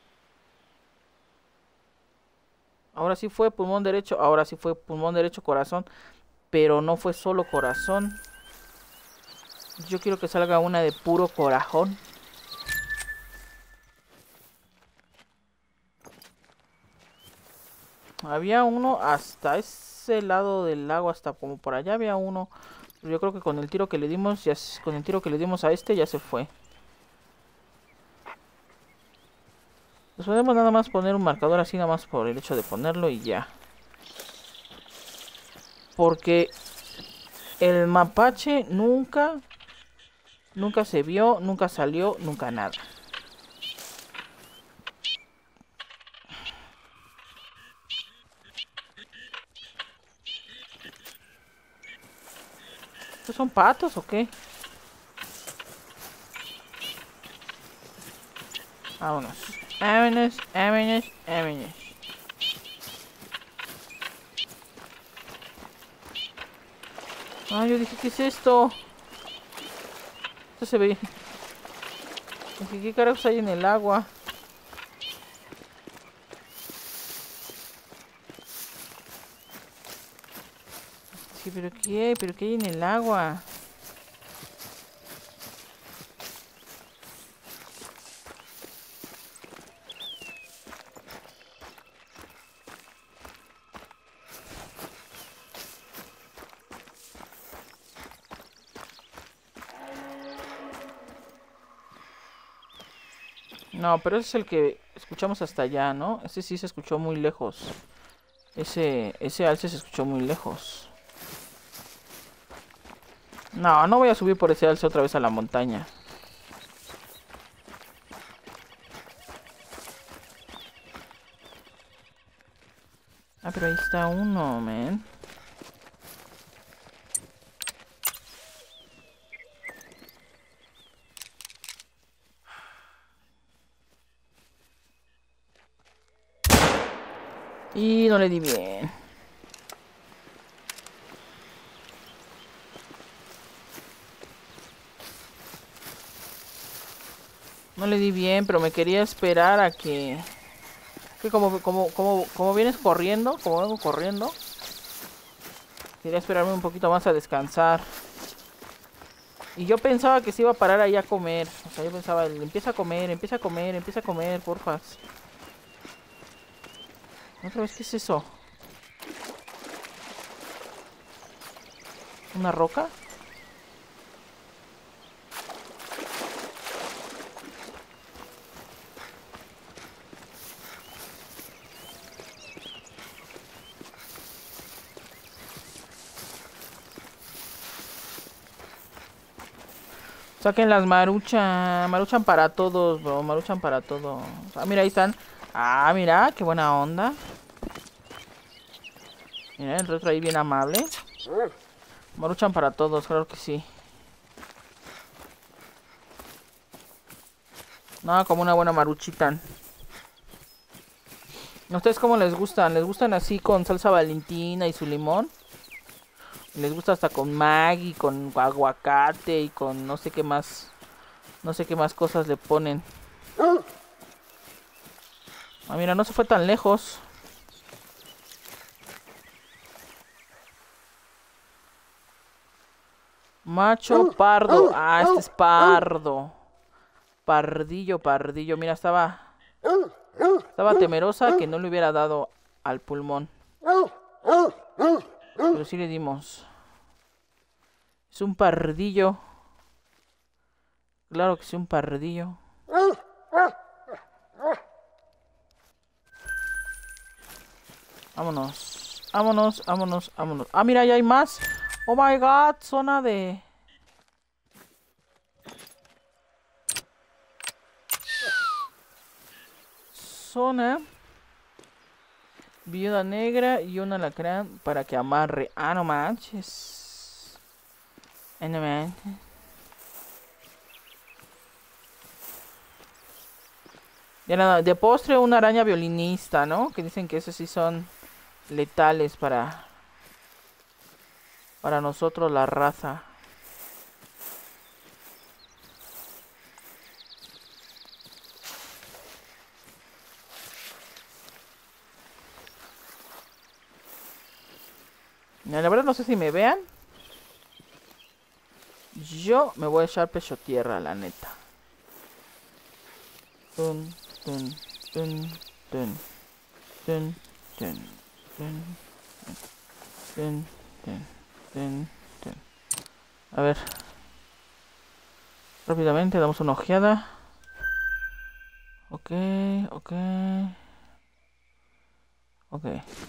Ahora sí fue pulmón derecho. Ahora sí fue pulmón derecho, corazón. Pero no fue solo corazón. Yo quiero que salga una de puro corazón. Había uno hasta ese lado del lago, hasta como por allá había uno. Yo creo que con el tiro que le dimos, con el tiro que le dimos a este ya se fue. Pues podemos nada más poner un marcador así, nada más por el hecho de ponerlo y ya. Porque el mapache nunca se vio, nunca salió, nunca nada. ¿Estos son patos o qué? Vámonos. Vámonos, vámonos, vámonos. Ah, yo dije, ¿qué es esto? Esto se ve. Dije, ¿qué carajos hay en el agua? Sí, pero ¿qué? ¿Pero qué hay en el agua? No, pero ese es el que escuchamos hasta allá, ¿no? Ese sí se escuchó muy lejos. Ese alce se escuchó muy lejos. No, no voy a subir por ese alce otra vez a la montaña. Ah, pero ahí está uno, man. Y no le di bien. No le di bien, pero me quería esperar a que... Que como vienes corriendo, como vengo corriendo, quería esperarme un poquito más a descansar. Y yo pensaba que se iba a parar ahí a comer. O sea, yo pensaba, empieza a comer, empieza a comer, empieza a comer, porfas. ¿Otra vez qué es eso? ¿Una roca? Saquen las maruchan. Maruchan para todos, bro. Maruchan para todos. Ah, mira, ahí están. Ah, mira, qué buena onda. Mira, el retro ahí bien amable. Maruchan para todos, claro que sí. No, como una buena maruchitan. ¿A ustedes cómo les gustan? ¿Les gustan así con salsa valentina y su limón? ¿Les gusta hasta con Maggi, con aguacate y con no sé qué más? No sé qué más cosas le ponen. Ah, mira, no se fue tan lejos. Macho pardo. Ah, este es pardo. Pardillo, pardillo. Mira, estaba temerosa que no le hubiera dado al pulmón. Pero sí le dimos. Es un pardillo. Claro que sí, un pardillo. Vámonos. Vámonos, vámonos, vámonos. Ah, mira, ya hay más. Oh my god, zona de... Zona. Viuda negra y un alacrán para que amarre. Ah, no manches. No manches. Ya nada, de postre una araña violinista, ¿no? Que dicen que esos sí son letales para nosotros la raza. La verdad no sé si me vean. Yo me voy a echar pecho tierra, la neta. Tun, tun, tun, tun, tun, tun, tun, tun, tun, tun, tun. A ver. Rápidamente damos una ojeada. Ok, ok. Ok.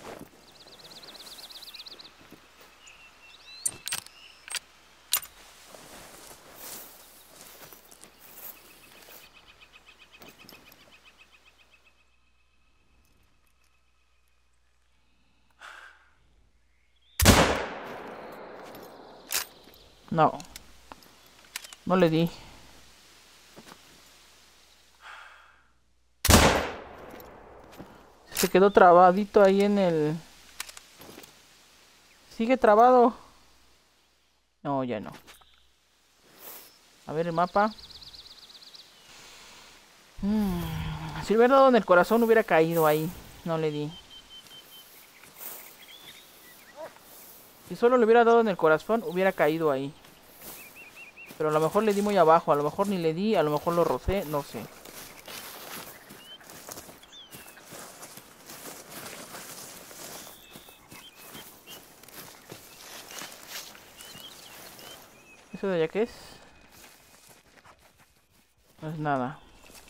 No. No le di. Se quedó trabadito ahí en el... Sigue trabado. No, ya no. A ver el mapa. Si hubiera dado en el corazón hubiera caído ahí. No le di. Si solo le hubiera dado en el corazón hubiera caído ahí. Pero a lo mejor le di muy abajo. A lo mejor ni le di. A lo mejor lo rocé. No sé. ¿Eso de allá qué es? No es nada.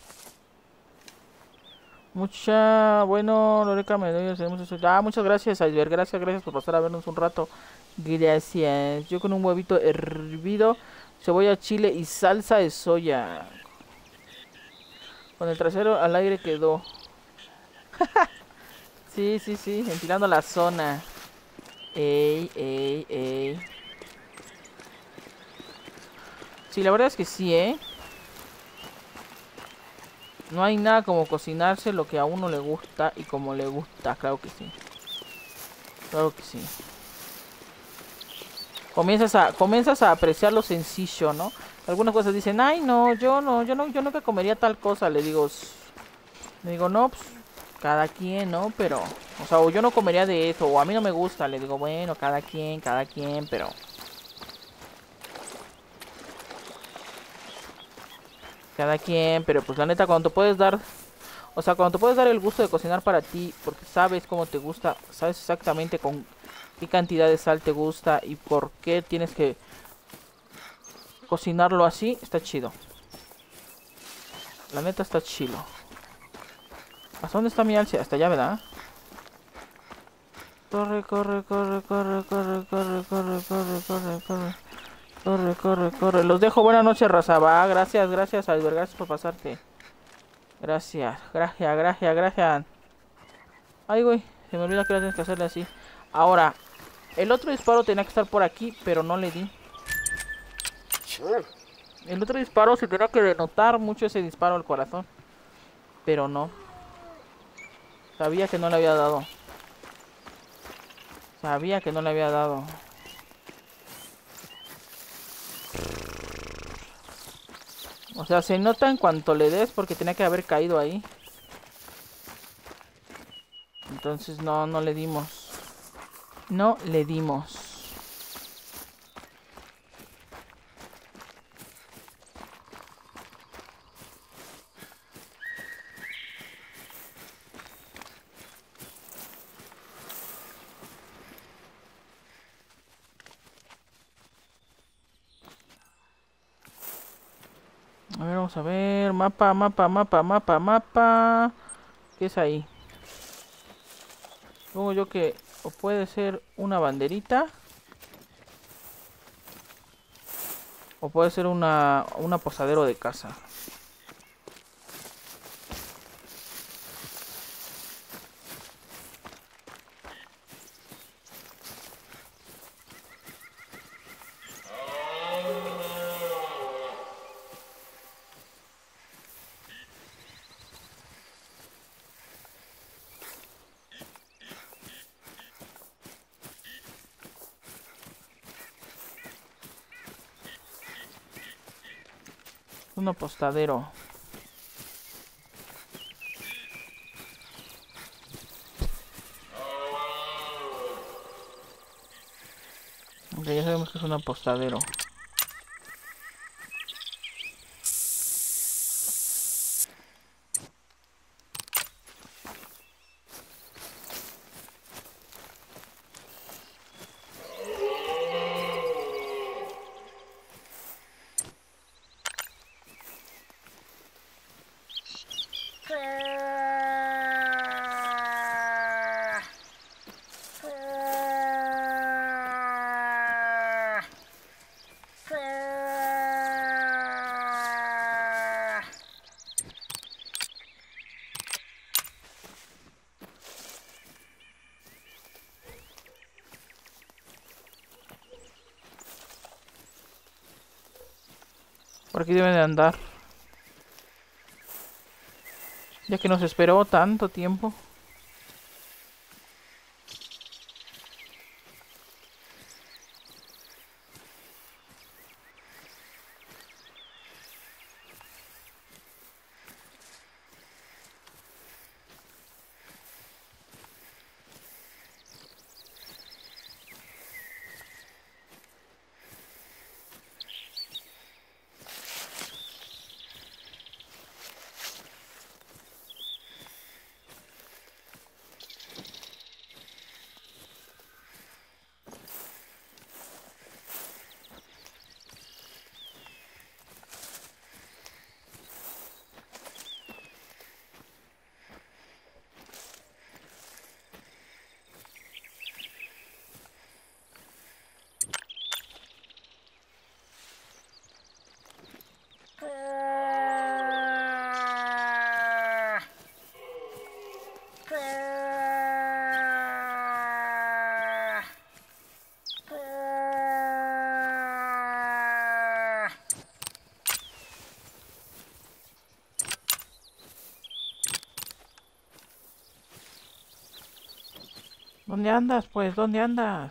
Bueno, Loreca, me doy muchas gracias, Iceberg. Gracias por pasar a vernos un rato. Gracias. Yo con un huevito hervido, cebolla, chile y salsa de soya. Con el trasero al aire quedó. Sí, sí, sí, ventilando la zona. Ey, ey, ey. Sí, la verdad es que sí, ¿eh? No hay nada como cocinarse lo que a uno le gusta y como le gusta, claro que sí. Claro que sí. Comienzas a apreciar lo sencillo, ¿no? Algunas cosas dicen, ay no, yo nunca comería tal cosa. Le digo, no, pues, cada quien, ¿no? Pero, o sea, o yo no comería de eso, o a mí no me gusta. Le digo, bueno, cada quien, pero cada quien, pero pues la neta, cuando te puedes dar, o sea, cuando te puedes dar el gusto de cocinar para ti, porque sabes cómo te gusta, sabes exactamente con qué cantidad de sal te gusta y por qué tienes que cocinarlo así, está chido. La neta está chido. ¿Hasta dónde está mi alce? Hasta allá, ¿verdad? Corre, corre, corre, corre, corre, corre, corre, corre, corre, corre. Corre, corre, corre. Los dejo. Buenas noches, raza. Va, gracias, gracias, Albert. Gracias por pasarte. Gracias, gracias. Ay, güey. Se me olvidó que tienes que hacerle así. Ahora, el otro disparo tenía que estar por aquí, pero no le di. El otro disparo se tenía que denotar mucho ese disparo al corazón. Pero no. Sabía que no le había dado. Sabía que no le había dado. O sea, se nota en cuanto le des porque tenía que haber caído ahí. Entonces no le dimos. No le dimos. A ver, vamos a ver. Mapa. ¿Qué es ahí? Supongo yo que o puede ser una banderita. O puede ser una posadero de casa. Un apostadero. Ok, ya sabemos que es un apostadero. Por aquí deben de andar. Ya que nos esperó tanto tiempo. ¿Dónde andas, pues? ¿Dónde andas?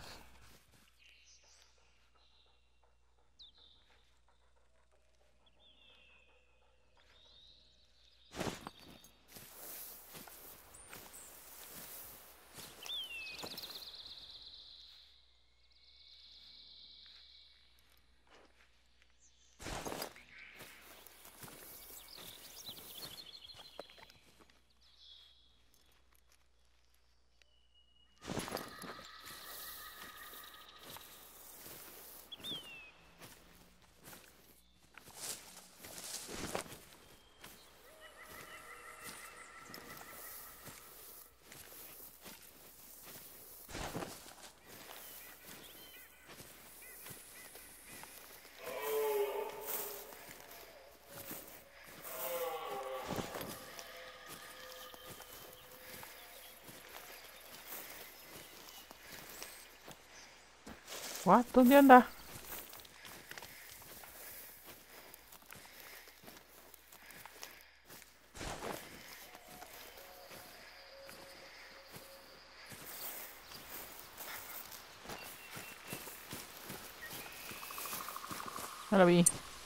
¿What? ¿Dónde anda? No la vi.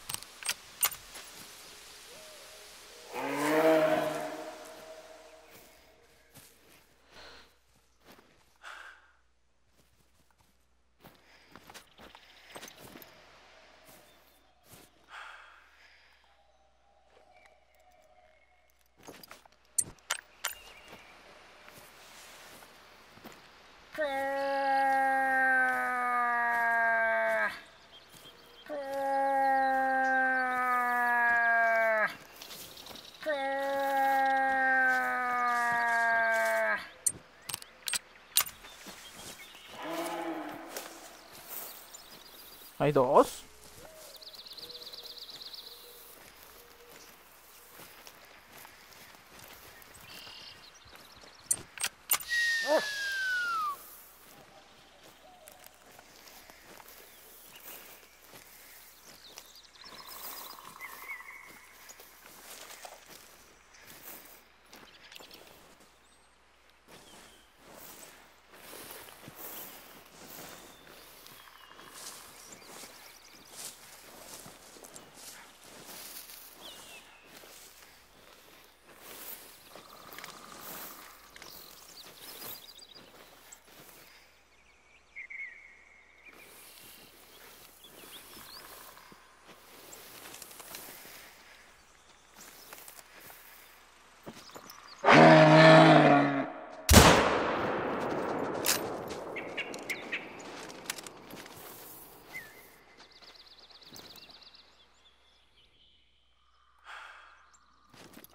¿Hay dos?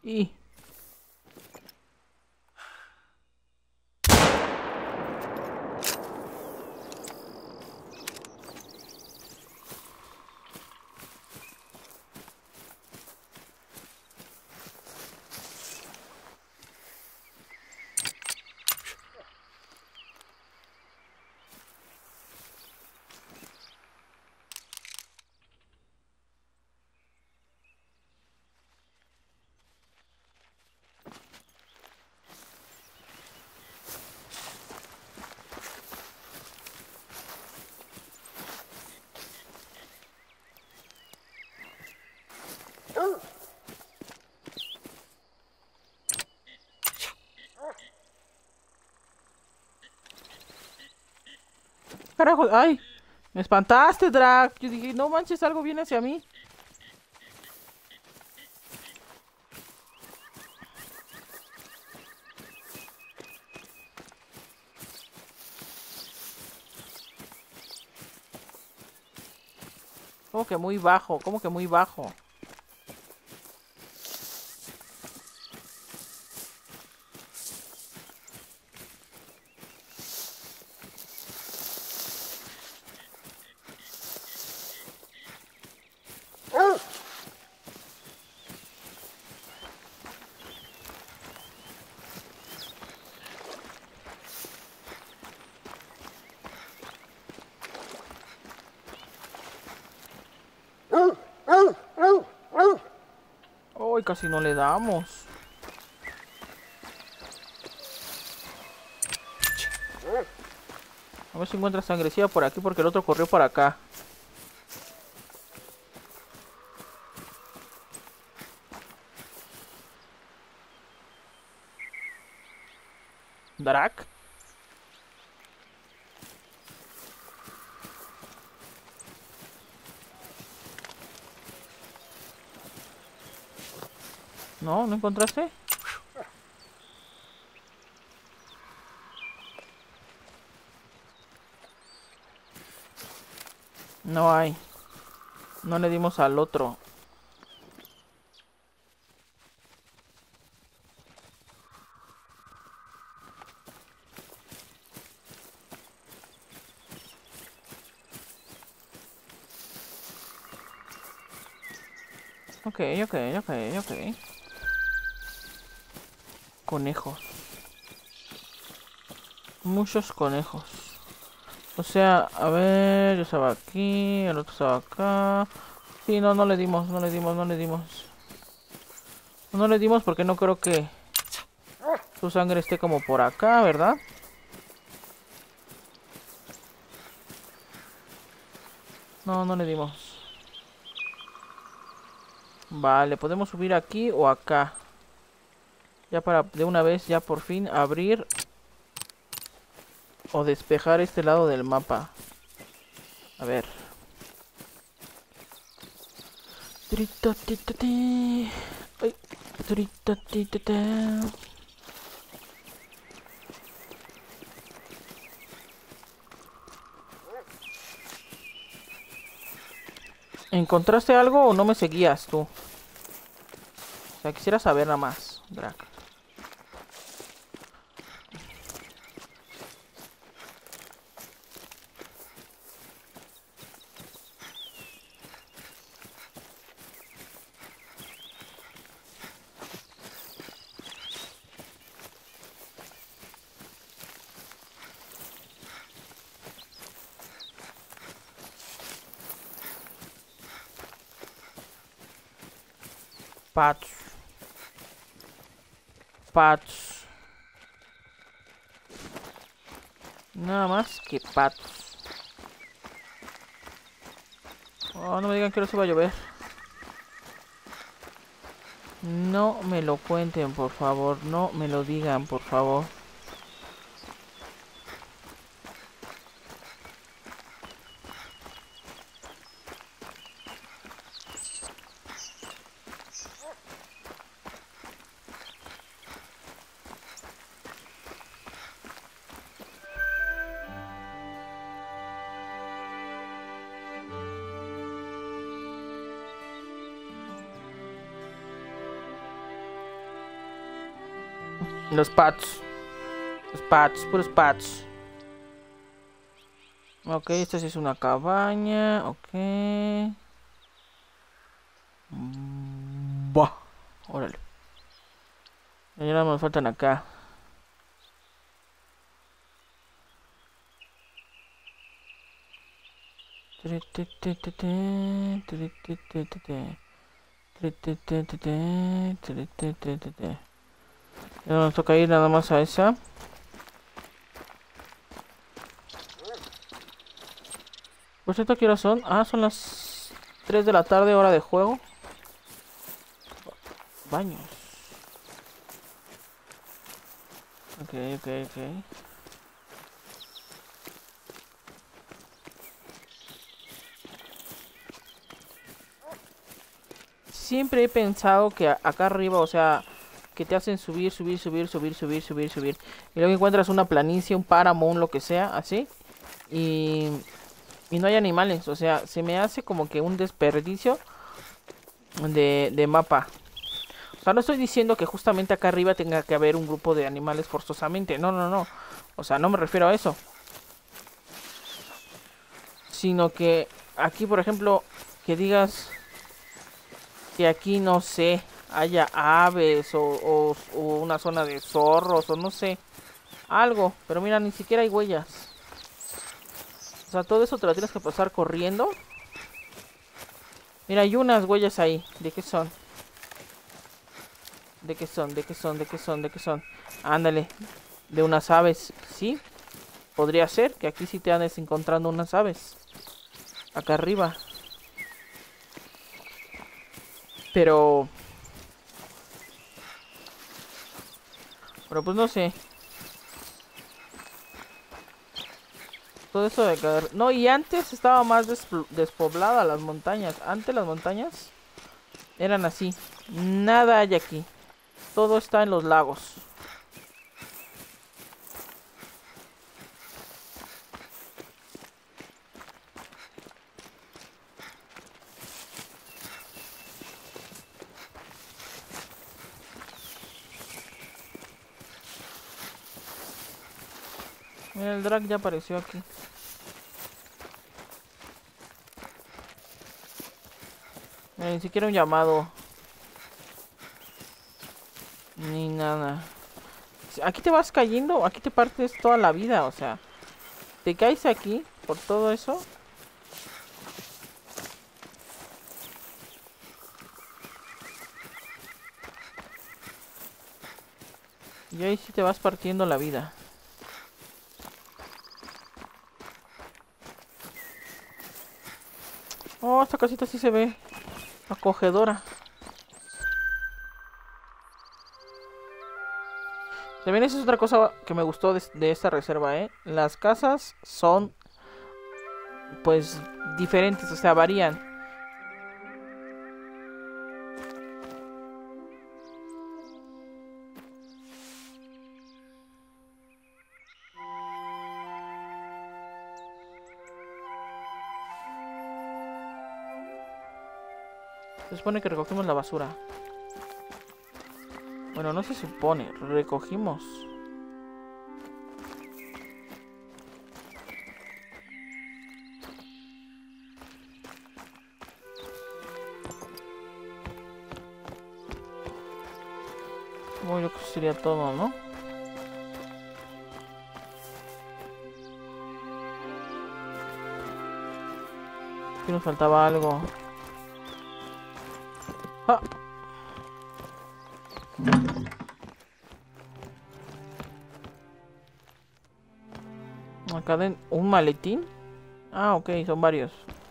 Y... Carajo, ay, me espantaste, Drag. Yo dije, no manches, algo viene hacia mí. Como que muy bajo, como que muy bajo. Uy, casi no le damos. A ver si encuentra sangrecilla por aquí porque el otro corrió por acá. Drac. ¿No? ¿No encontraste? No hay. No le dimos al otro. Ok, ok, ok, ok. Conejos. Muchos conejos. O sea, a ver, yo estaba aquí, el otro estaba acá. Sí, no, no le dimos, no le dimos, no le dimos. No le dimos porque no creo que su sangre esté como por acá, ¿verdad? No, no le dimos. Vale, podemos subir aquí o acá. Ya para de una vez, ya por fin abrir o despejar este lado del mapa. A ver. Ay. ¿Encontraste algo o no me seguías tú? O sea, quisiera saber nada más, Drac. Pats. Pats. Nada más que pats. Oh, no me digan que no se va a llover. No me lo cuenten, por favor. No me lo digan, por favor. Los pads. Los pads, puros pads. Ok, esta sí es una cabaña. Ok. Buah. Órale. Ya nada más faltan acá. Ya nos toca ir nada más a esa. Por cierto, ¿qué horas son? Ah, son las 3 de la tarde, hora de juego. Baños. Ok, ok, ok. Siempre he pensado que acá arriba, o sea, que te hacen subir, subir, subir, subir, subir, subir, subir. Y luego encuentras una planicie, un páramo, un lo que sea, así. Y no hay animales, o sea, se me hace como que un desperdicio de mapa. O sea, no estoy diciendo que justamente acá arriba tenga que haber un grupo de animales forzosamente. No, no, no. O sea, no me refiero a eso. Sino que aquí, por ejemplo, que digas que aquí, no sé, haya aves o una zona de zorros o no sé, algo. Pero mira, ni siquiera hay huellas. O sea, todo eso te lo tienes que pasar corriendo. Mira, hay unas huellas ahí. ¿De qué son? ¿De qué son? ¿De qué son? ¿De qué son? ¿De qué son? Ándale. De unas aves. ¿Sí? Podría ser que aquí sí te andes encontrando unas aves. Acá arriba. Pero pues no sé. Todo eso de caer. No, y antes estaba más despoblada las montañas. Antes las montañas eran así. Nada hay aquí. Todo está en los lagos. Mira, el drag ya apareció aquí. Mira, ni siquiera un llamado. Ni nada. Aquí te vas cayendo, aquí te partes toda la vida, o sea. Te caes aquí por todo eso. Y ahí sí te vas partiendo la vida. Oh, esta casita sí se ve acogedora. También esa es otra cosa que me gustó de esta reserva, ¿eh? Las casas son, pues, diferentes, o sea, varían. Se supone que recogimos la basura. Bueno, no se supone, recogimos. Bueno, yo creo que sería todo, ¿no? Aquí nos faltaba algo. ¡Ah! Acá un maletín. Ah, ok, son varios.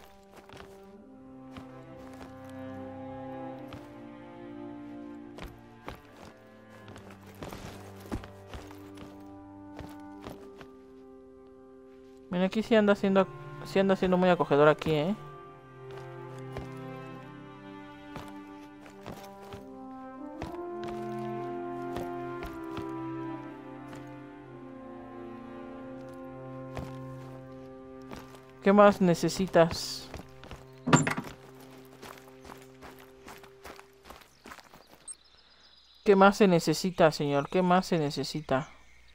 Mira, aquí sí anda siendo muy acogedor aquí, ¿eh? ¿Qué más necesitas? ¿Qué más se necesita, señor? ¿Qué más se necesita?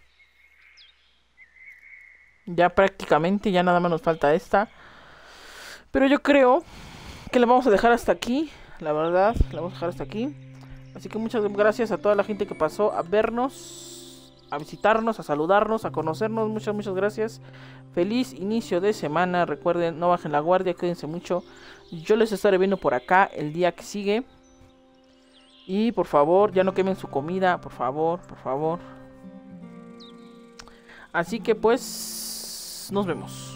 Ya prácticamente, ya nada más nos falta esta. Pero yo creo que la vamos a dejar hasta aquí. La verdad, la vamos a dejar hasta aquí. Así que muchas gracias a toda la gente que pasó a vernos, a visitarnos, a saludarnos, a conocernos. Muchas, muchas gracias. Feliz inicio de semana. Recuerden, no bajen la guardia, cuídense mucho. Yo les estaré viendo por acá el día que sigue. Y por favor, ya no quemen su comida, por favor, por favor. Así que pues, nos vemos.